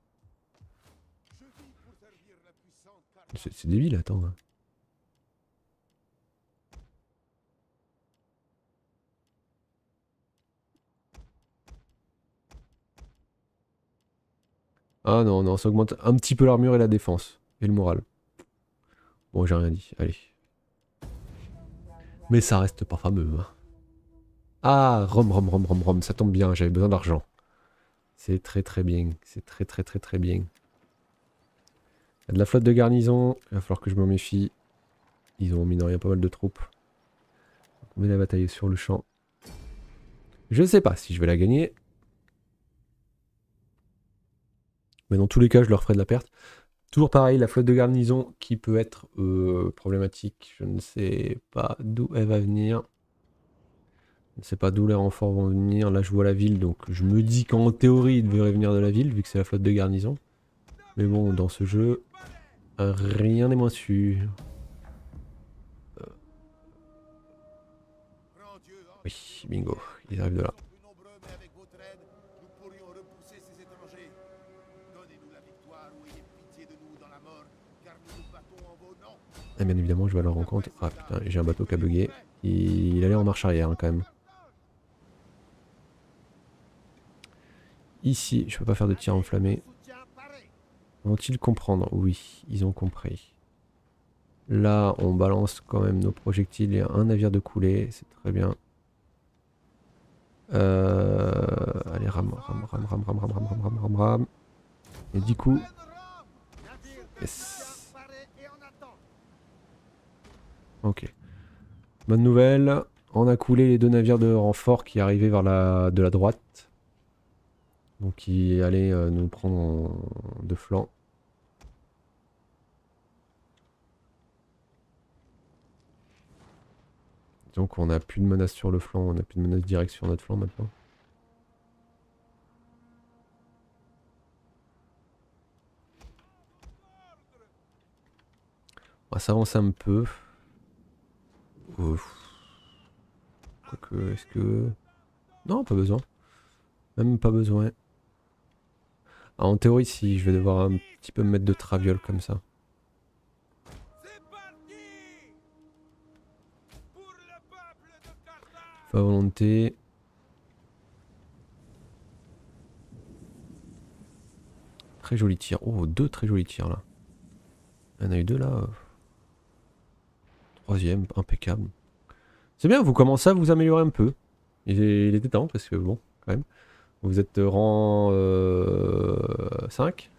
S1: C'est débile, attends. Ah non, non, ça augmente un petit peu l'armure et la défense. Et le moral. Bon, j'ai rien dit, allez. Mais ça reste pas fameux. Hein. Ah, Rome, ça tombe bien, j'avais besoin d'argent. C'est très très bien, c'est très très très très bien. Il y a de la flotte de garnison, il va falloir que je m'en méfie. Ils ont mine de rien pas mal de troupes. On met la bataille sur le champ. Je sais pas si je vais la gagner. Mais dans tous les cas, je leur ferai de la perte. Toujours pareil, la flotte de garnison qui peut être problématique. Je ne sais pas d'où elle va venir. Je ne sais pas d'où les renforts vont venir. Là, je vois la ville, donc je me dis qu'en théorie, ils devraient venir de la ville, vu que c'est la flotte de garnison. Mais bon, dans ce jeu, rien n'est moins sûr. Oui, bingo, ils arrivent de là. Et bien évidemment, je vais à leur rencontre. Ah putain, j'ai un bateau qui a bugué. Il allait en marche arrière hein, quand même. Ici, je peux pas faire de tir enflammé. Vont-ils comprendre? Oui, ils ont compris. Là, on balance quand même nos projectiles. Il y a un navire de coulée, c'est très bien. Allez, ram. Et du coup... Yes. Ok. Bonne nouvelle. On a coulé les deux navires de renfort qui arrivaient vers de la droite. Donc qui allaient nous prendre de flanc. Donc on n'a plus de menace sur le flanc, on n'a plus de menace directe sur notre flanc maintenant. On va s'avancer un peu. Quoique, est-ce que... Non, pas besoin. Même pas besoin. Ah, en théorie, si, je vais devoir un petit peu me mettre de traviole comme ça. Pas volonté. Très joli tir. Oh, deux très jolis tirs là. Il y en a eu deux là. Troisième, impeccable. C'est bien, vous commencez à vous améliorer un peu. Il était temps, parce que bon, quand même. Vous êtes rang 5.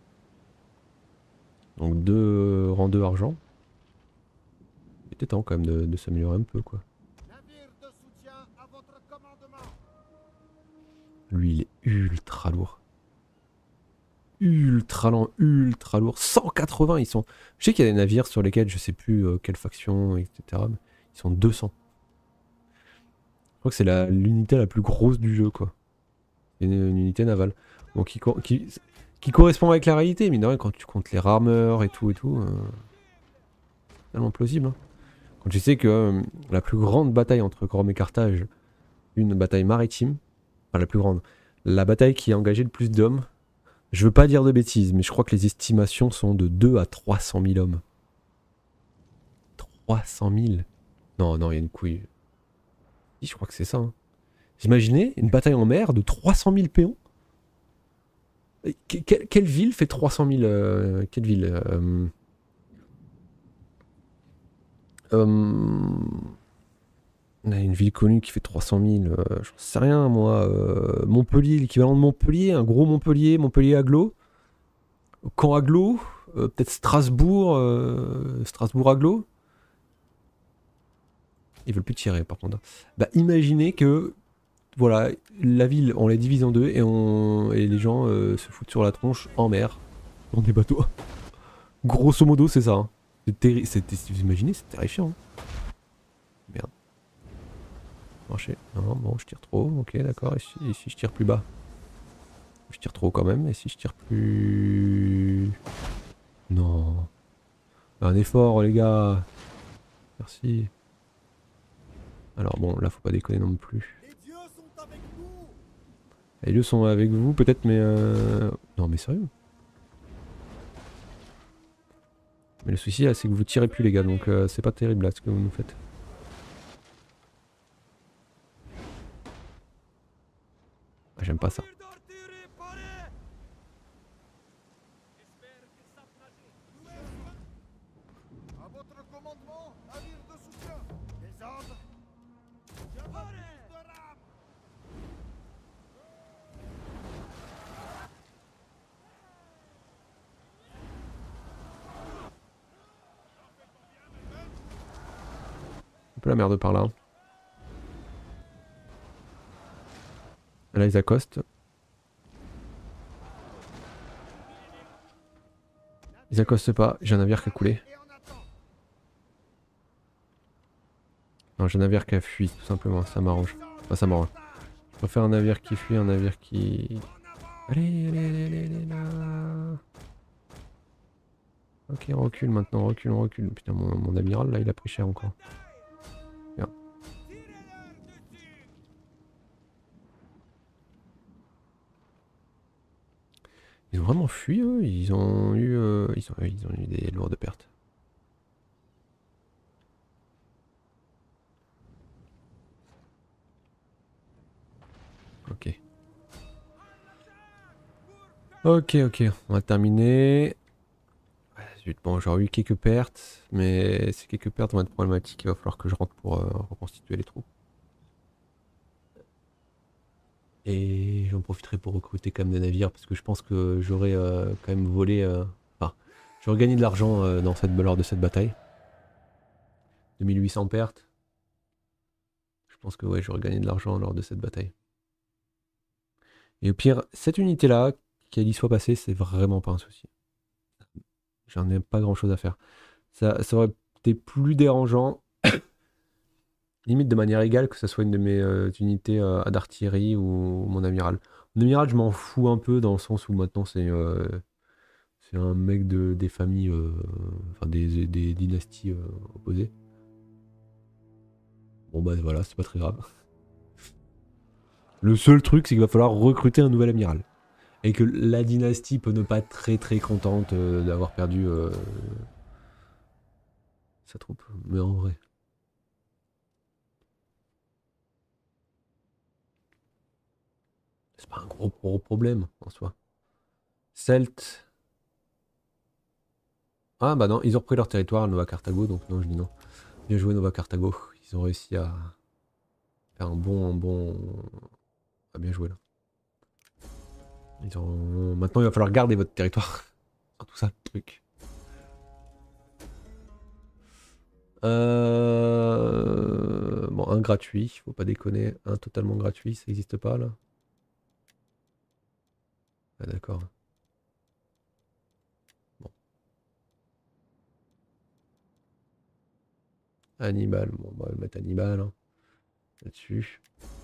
S1: Donc rang 2 argent. Il était temps quand même de s'améliorer un peu, quoi.
S3: Navire de soutien à votre commandement.
S1: Lui, il est ultra lourd. Ultra lent, ultra lourd. 180, ils sont... Je sais qu'il y a des navires sur lesquels je sais plus quelle faction, etc. Mais ils sont 200. Je crois que c'est l'unité la plus grosse du jeu, quoi. Une unité navale. Donc qui correspond avec la réalité, mais de rien, quand tu comptes les rameurs et tout, tellement plausible. Hein. Quand tu sais que la plus grande bataille entre Rome et Carthage, une bataille maritime, enfin la plus grande, la bataille qui a engagé le plus d'hommes, je veux pas dire de bêtises, mais je crois que les estimations sont de 2 à 300 000 hommes. 300 000? Non, non, il y a une couille. Je crois que c'est ça. Hein. Vous imaginez une bataille en mer de 300 000 péons? Quelle ville fait 300 000 quelle ville On a une ville connue qui fait 300 000, j'en sais rien moi. Montpellier, l'équivalent de Montpellier, un gros Montpellier, Montpellier-Aglo. Caen-Aglo, peut-être Strasbourg, Strasbourg-Aglo. Ils veulent plus tirer par contre. Bah imaginez que, voilà, la ville, on la divise en deux et les gens se foutent sur la tronche en mer, dans des bateaux. Grosso modo, c'est ça. Hein. Vous imaginez, c'est terrifiant. Hein. Merde. Marcher. Non, bon, je tire trop. Ok, d'accord. Et si je tire plus bas? Je tire trop quand même. Et si je tire plus... Non. Un effort, les gars. Merci. Alors bon, là, faut pas déconner non plus.
S3: Les dieux sont avec nous.
S1: Les dieux sont avec vous, peut-être, mais... Non, mais sérieux. Mais le souci, là, c'est que vous tirez plus, les gars. Donc, c'est pas terrible, là, ce que vous nous faites. Ah, j'aime pas ça.
S3: À votre commandement, navire de soutien. Les ordres. Je veux plus de rames.
S1: Un peu la merde par là. Là, ils accostent. Ils accostent pas. J'ai un navire qui a coulé.
S3: Et on attend.
S1: Non, j'ai un navire qui a fui, tout simplement. Ça m'arrange. Enfin, ça m'arrange. Je préfère un navire qui fuit, un navire qui... Allez, allez, allez, allez, allez, là. Ok, on recule maintenant, on recule, on recule. Putain, mon amiral, là, il a pris cher encore. Bien. Ils ont vraiment fui, eux. Ils ont eu des lourdes pertes. Ok. Ok, ok, on va terminer. Zut, bon, j'aurais eu quelques pertes, mais ces quelques pertes vont être problématiques. Il va falloir que je rentre pour reconstituer les troupes. Et j'en profiterai pour recruter quand même des navires, parce que je pense que j'aurais quand même volé... Enfin, j'aurais gagné de l'argent lors de cette bataille. 2800 pertes. Je pense que ouais, j'aurais gagné de l'argent lors de cette bataille. Et au pire, cette unité-là, qu'elle y soit passée, c'est vraiment pas un souci. J'en ai pas grand-chose à faire. Ça aurait été plus dérangeant, limite de manière égale, que ce soit une de mes unités d'artillerie ou mon amiral. Mon amiral, je m'en fous un peu dans le sens où maintenant c'est un mec des familles, enfin des dynasties opposées. Bon bah voilà, c'est pas très grave. Le seul truc, c'est qu'il va falloir recruter un nouvel amiral. Et que la dynastie peut ne pas être très très contente d'avoir perdu sa troupe. Mais en vrai. C'est pas un gros problème en soi. Celt. Ah bah non, ils ont repris leur territoire, Nova Carthago, donc non, je dis non. Bien joué Nova Carthago. ils ont réussi à faire un bon... Ah, bien joué là. Maintenant il va falloir garder votre territoire. C'est tout ça le truc. Bon, un gratuit, faut pas déconner. Un totalement gratuit, ça n'existe pas là. Ah d'accord. Bon. Hannibal, bon, on va mettre Hannibal hein, là-dessus.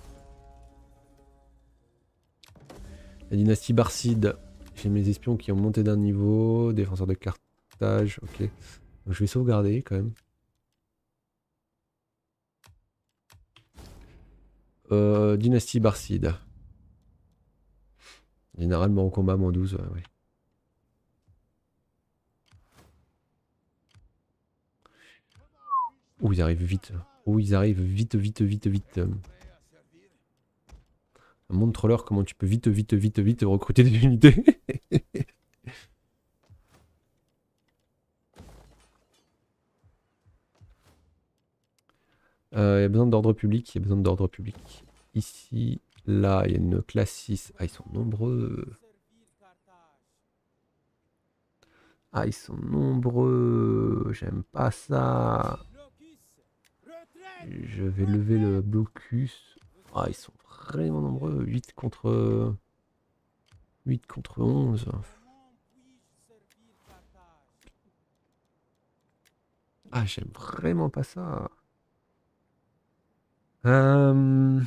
S1: La dynastie Barside. J'ai mes espions qui ont monté d'un niveau. Défenseur de Carthage, ok. Donc, je vais sauvegarder quand même. Dynastie Barside. Généralement en combat, -12, ouais. Oh, ils arrivent vite. Oh, ils arrivent vite. Montre-leur comment tu peux vite recruter des unités. Il y a besoin d'ordre public, Ici, là, il y a une classe 6. Ah, ils sont nombreux. J'aime pas ça. Je vais lever le blocus. Ah, ils sont vraiment nombreux. 8 contre 11. Ah, j'aime vraiment pas ça. Je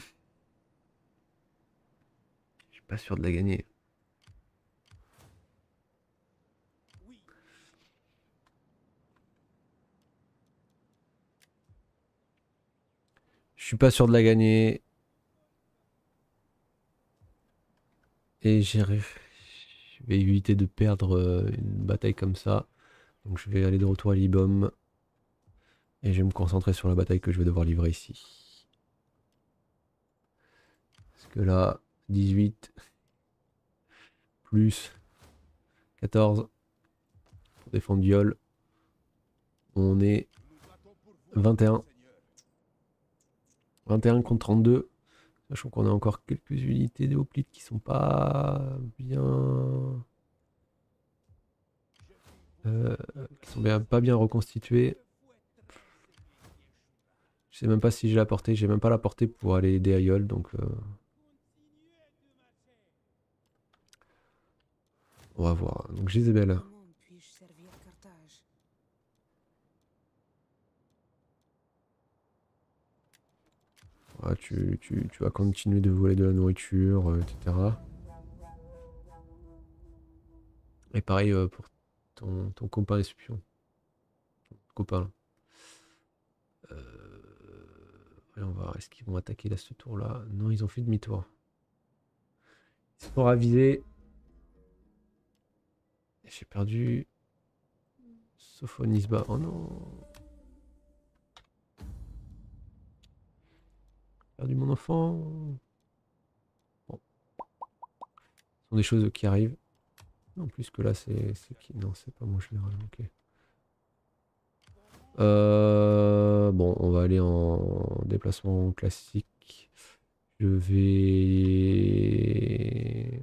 S1: suis pas sûr de la gagner. Je suis pas sûr de la gagner. Et je vais éviter de perdre une bataille comme ça. Donc je vais aller de retour à Libom. Et je vais me concentrer sur la bataille que je vais devoir livrer ici. Parce que là, 18 plus 14 pour défendre Viol. On est 21. 21 contre 32. Sachant qu'on a encore quelques unités de hoplites qui sont pas bien... pas bien reconstituées. Je sais même pas si j'ai la portée. J'ai même pas la portée pour aller aider Aïol. Donc on va voir. Donc Jézabel. Ouais, tu vas continuer de voler de la nourriture, etc. Et pareil pour ton copain espion. Copain. On va voir, est-ce qu'ils vont attaquer là ce tour-là? Non, ils ont fait demi-tour. Ils sont ravisés. J'ai perdu Sophonisba. Oh non. J'ai perdu mon enfant. Bon. Ce sont des choses qui arrivent. En plus que là, c'est qui? Non, c'est pas mon général. Ok. Bon, on va aller en déplacement classique. Je vais...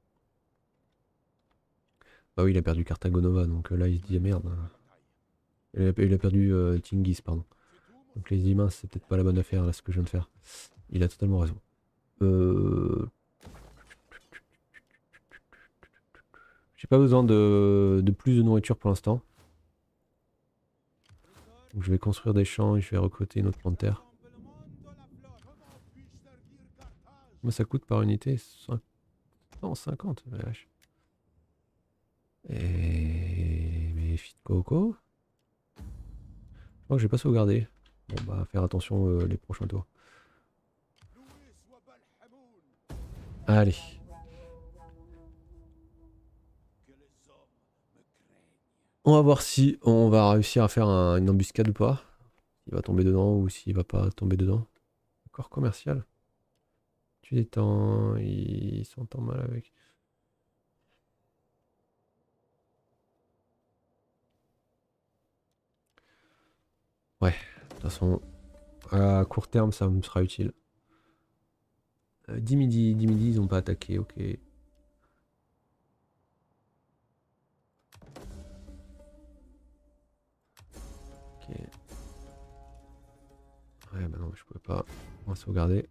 S1: Ah oui, il a perdu Cartagonova, donc là, il se dit ah, merde. Il a perdu Tingis, pardon. Donc les mince, c'est peut-être pas la bonne affaire, là, ce que je viens de faire. Il a totalement raison. J'ai pas besoin de plus de nourriture pour l'instant. Donc je vais construire des champs et je vais recruter une autre plante de terre. Moi ça coûte par unité 5... Non, 50, vache. Et... Mais fit coco. Je crois que j'ai pas sauvegardé. Bon bah faire attention les prochains tours. Allez. On va voir si on va réussir à faire une embuscade ou pas. Il va tomber dedans ou s'il va pas tomber dedans. Accord commercial. Tu détends, il s'entend mal avec. Ouais, de toute façon, À court terme, ça me sera utile. 10 midi, ils ont pas attaqué, ok. Ok. Ouais, bah non, je pouvais pas. On va sauvegarder.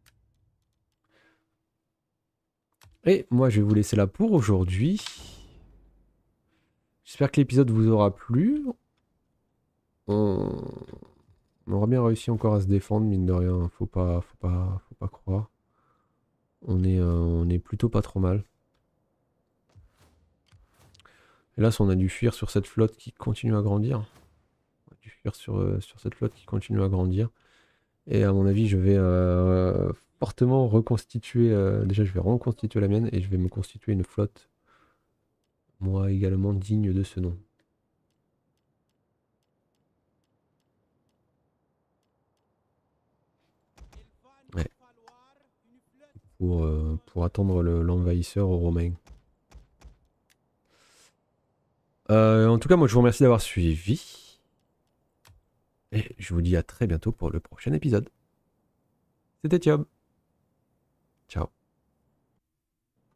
S1: Et moi, je vais vous laisser là pour aujourd'hui. J'espère que l'épisode vous aura plu. On aura bien réussi encore à se défendre, mine de rien. Faut pas croire. On est plutôt pas trop mal. Hélas, on a dû fuir sur cette flotte qui continue à grandir. On a dû fuir sur cette flotte qui continue à grandir. Et à mon avis, je vais fortement reconstituer. Déjà, je vais reconstituer la mienne et je vais me constituer une flotte, moi également digne de ce nom. Ouais. Pour attendre l'envahisseur romain. En tout cas, moi, je vous remercie d'avoir suivi. Et je vous dis à très bientôt pour le prochain épisode. C'était Thiob. Ciao.